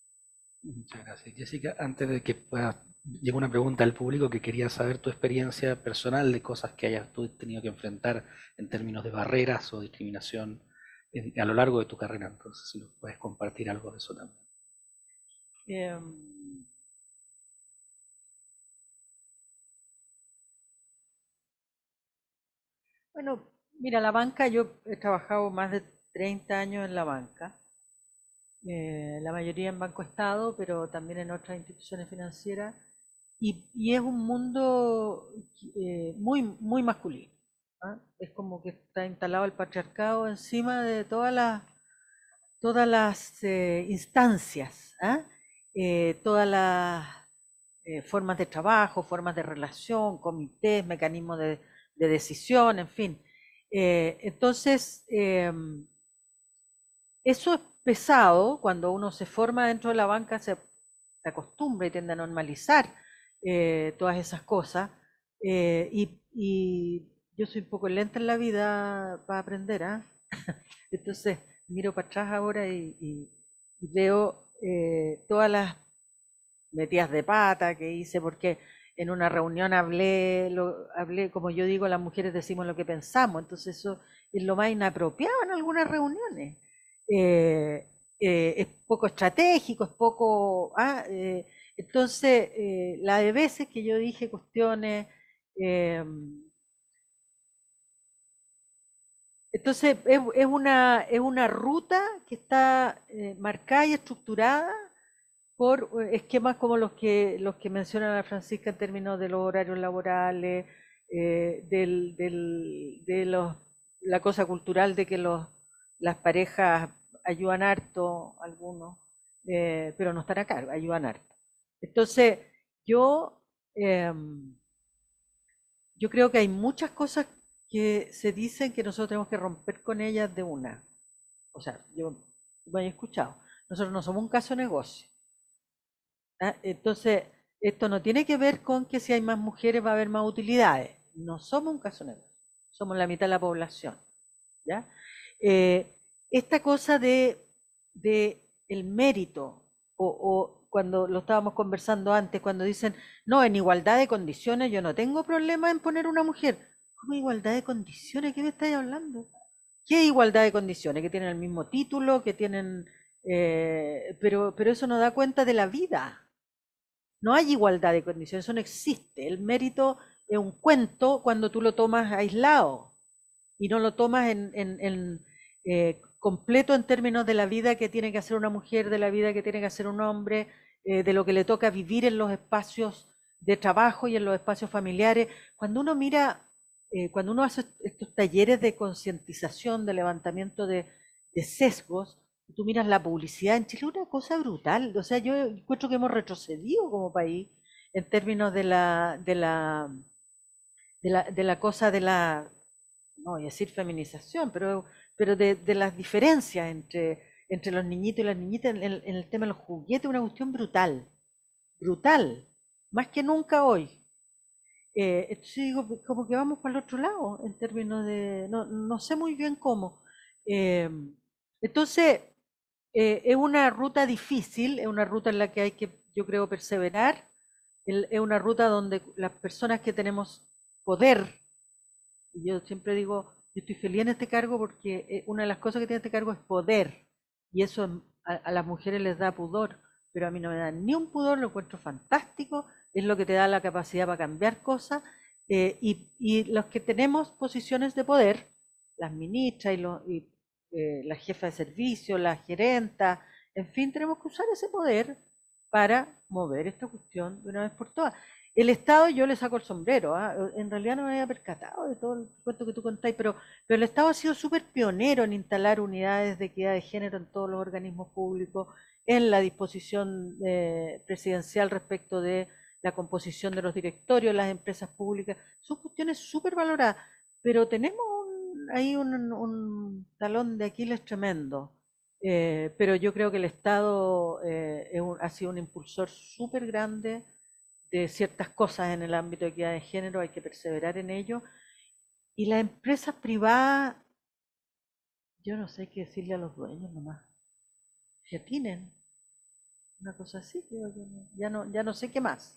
Muchas gracias, Jessica. Antes de que pueda, llegó una pregunta al público que quería saber tu experiencia personal de cosas que hayas tú tenido que enfrentar en términos de barreras o discriminación a lo largo de tu carrera. Entonces, si nos puedes compartir algo de eso también. Bueno, mira, la banca, yo he trabajado más de 30 años en la banca, la mayoría en Banco Estado, pero también en otras instituciones financieras, y es un mundo muy, muy masculino. ¿Ah? Es como que está instalado el patriarcado encima de todas las instancias, ¿ah? Todas las formas de trabajo, formas de relación, comités, mecanismos de decisión, en fin. Entonces, eso es pesado cuando uno se forma dentro de la banca, se acostumbra y tiende a normalizar todas esas cosas. Y yo soy un poco lenta en la vida para aprender, ¿ah? Entonces miro para atrás ahora y veo todas las metidas de pata que hice, porque en una reunión hablé, como yo digo, las mujeres decimos lo que pensamos, entonces eso es lo más inapropiado en algunas reuniones. Es poco estratégico, es poco... entonces, la de veces que yo dije cuestiones... entonces, es una ruta que está marcada y estructurada por esquemas como los que menciona la Francisca en términos de los horarios laborales, la cosa cultural de que las parejas ayudan harto, algunos, pero no están acá, ayudan harto. Entonces, yo creo que hay muchas cosas que se dicen que nosotros tenemos que romper con ellas de una. O sea, yo me hayas escuchado. Nosotros no somos un caso de negocio. ¿Ah? Entonces, esto no tiene que ver con que si hay más mujeres va a haber más utilidades. No somos un caso de negocio. Somos la mitad de la población. ¿Ya? Esta cosa de el mérito, o cuando lo estábamos conversando antes, cuando dicen, no, en igualdad de condiciones yo no tengo problema en poner una mujer. ¿Cómo igualdad de condiciones? ¿Qué me estáis hablando? ¿Qué igualdad de condiciones? Que tienen el mismo título, que tienen... pero eso no da cuenta de la vida. No hay igualdad de condiciones, eso no existe. El mérito es un cuento cuando tú lo tomas aislado y no lo tomas en completo en términos de la vida que tiene que hacer una mujer, de la vida que tiene que hacer un hombre, de lo que le toca vivir en los espacios de trabajo y en los espacios familiares. Cuando uno mira, cuando uno hace estos talleres de concientización, de levantamiento de sesgos, tú miras la publicidad en Chile, una cosa brutal. O sea, yo encuentro que hemos retrocedido como país en términos de la cosa de la, no voy a decir feminización, pero de las diferencias entre los niñitos y las niñitas en el tema de los juguetes, una cuestión brutal, brutal, más que nunca hoy. Entonces digo, como que vamos para el otro lado en términos de, no sé muy bien cómo. Entonces, es una ruta difícil, es una ruta en la que hay que, yo creo, perseverar, es una ruta donde las personas que tenemos poder, y yo siempre digo, yo estoy feliz en este cargo porque una de las cosas que tiene este cargo es poder, y eso a las mujeres les da pudor, pero a mí no me da ni un pudor, lo encuentro fantástico, es lo que te da la capacidad para cambiar cosas, y los que tenemos posiciones de poder, las ministras y la jefa de servicio, la gerenta, en fin, tenemos que usar ese poder para mover esta cuestión de una vez por todas. El Estado yo le saco el sombrero, en realidad no me había percatado de todo el cuento que tú contáis, pero el Estado ha sido súper pionero en instalar unidades de equidad de género en todos los organismos públicos, en la disposición presidencial respecto de la composición de los directorios, las empresas públicas, son cuestiones súper valoradas, pero tenemos ahí un talón de Aquiles tremendo. Pero yo creo que el Estado ha sido un impulsor súper grande de ciertas cosas en el ámbito de equidad de género, hay que perseverar en ello. Y las empresas privadas, yo no sé qué decirle a los dueños nomás, que atinen, una cosa así, ya no sé qué más.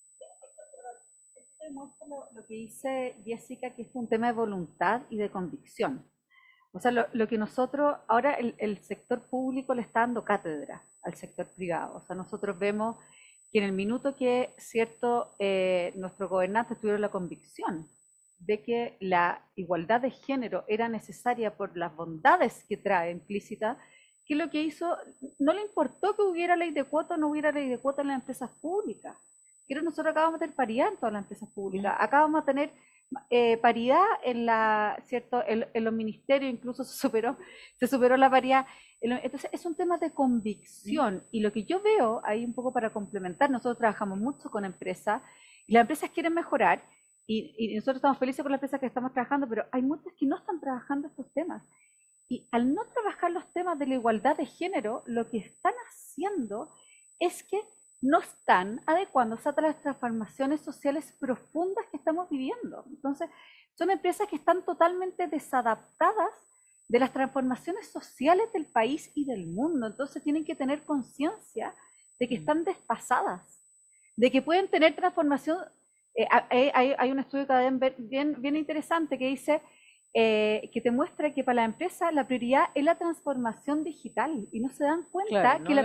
Demuestra lo que dice Jessica, que es un tema de voluntad y de convicción. O sea, lo que nosotros, ahora el sector público le está dando cátedra al sector privado. O sea, nosotros vemos que en el minuto que, cierto, nuestros gobernantes tuvieron la convicción de que la igualdad de género era necesaria por las bondades que trae implícita, que lo que hizo, no le importó que hubiera ley de cuota o no hubiera ley de cuota en las empresas públicas. Pero nosotros acabamos de tener paridad en todas las empresas públicas, acabamos de tener paridad ¿cierto? En los ministerios, incluso se superó la paridad. Entonces es un tema de convicción, y lo que yo veo ahí un poco para complementar, nosotros trabajamos mucho con empresas y las empresas quieren mejorar, y nosotros estamos felices por las empresas que estamos trabajando, pero hay muchas que no están trabajando estos temas, y al no trabajar los temas de la igualdad de género, lo que están haciendo es que no están adecuándose a las transformaciones sociales profundas que estamos viviendo. Entonces, son empresas que están totalmente desadaptadas de las transformaciones sociales del país y del mundo. Entonces, tienen que tener conciencia de que están desfasadas, de que pueden tener transformación. Hay un estudio bien interesante que dice que te muestra que para la empresa la prioridad es la transformación digital, y no se dan cuenta Claro, que, no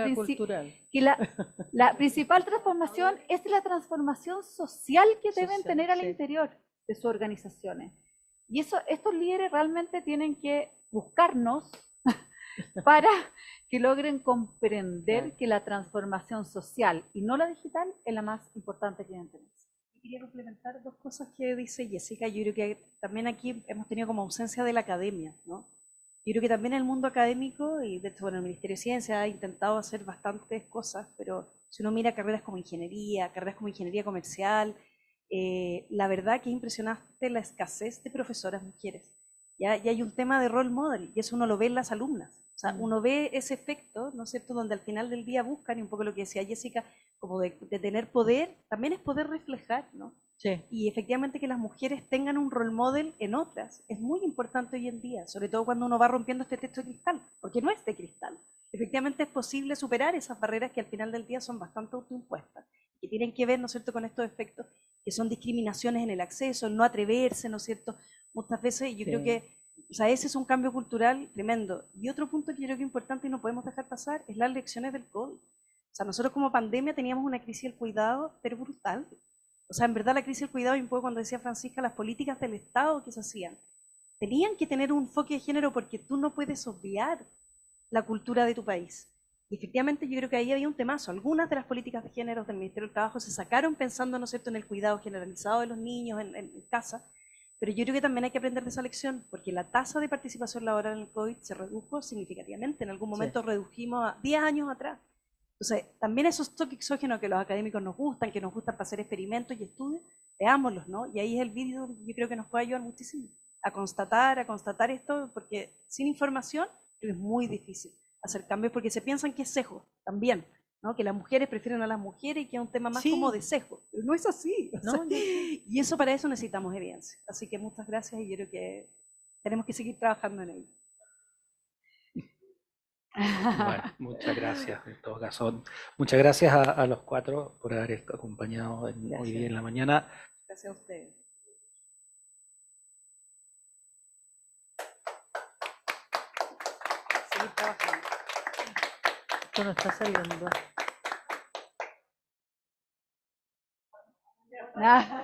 la principal transformación es la transformación social que deben Social, tener al sí. interior de sus organizaciones. Y estos líderes realmente tienen que buscarnos para que logren comprender Claro. que la transformación social y no la digital es la más importante que deben tener. Quería complementar dos cosas que dice Jessica. Yo creo que también aquí hemos tenido como ausencia de la academia, ¿no? Yo creo que también el mundo académico, y de hecho, bueno, el Ministerio de Ciencia ha intentado hacer bastantes cosas, pero si uno mira carreras como ingeniería comercial, la verdad que es impresionante la escasez de profesoras mujeres. ¿ya? Y hay un tema de role model, y eso uno lo ve en las alumnas. O sea, uno ve ese efecto, ¿no es cierto?, donde al final del día buscan, y un poco lo que decía Jessica, como de tener poder, también es poder reflejar, ¿no? Sí. Y efectivamente que las mujeres tengan un role model en otras es muy importante hoy en día, sobre todo cuando uno va rompiendo este techo de cristal, porque no es de cristal. Efectivamente es posible superar esas barreras que al final del día son bastante autoimpuestas, que tienen que ver, ¿no es cierto?, con estos efectos que son discriminaciones en el acceso, el no atreverse, ¿no es cierto?, muchas veces, y yo creo que, o sea, ese es un cambio cultural tremendo. Y otro punto que yo creo que es importante y no podemos dejar pasar es las lecciones del COVID. O sea, nosotros como pandemia teníamos una crisis del cuidado, pero brutal. O sea, en verdad la crisis del cuidado, y un poco cuando decía Francisca, las políticas del Estado que se hacían, tenían que tener un enfoque de género porque tú no puedes obviar la cultura de tu país. Y efectivamente yo creo que ahí había un temazo. Algunas de las políticas de género del Ministerio del Trabajo se sacaron pensando, ¿no es cierto?, en el cuidado generalizado de los niños en casa, pero yo creo que también hay que aprender de esa lección, porque la tasa de participación laboral en el COVID se redujo significativamente. En algún momento redujimos a 10 años atrás. Entonces, también esos toques exógenos que los académicos nos gustan, que nos gustan para hacer experimentos y estudios, veámoslos, ¿no? Y ahí es el vídeo, yo creo que nos puede ayudar muchísimo a constatar esto, porque sin información es muy difícil hacer cambios, porque se piensan que es sesgo también, ¿no? Que las mujeres prefieren a las mujeres y que es un tema más como de sesgo. Pero no es así. O sea, y eso, para eso necesitamos evidencia. Así que muchas gracias, y yo creo que tenemos que seguir trabajando en ello. Bueno, muchas gracias, en todo caso. Muchas gracias a los 4 por haber acompañado hoy día en la mañana. Gracias a ustedes. Seguir trabajando. Esto no está saliendo.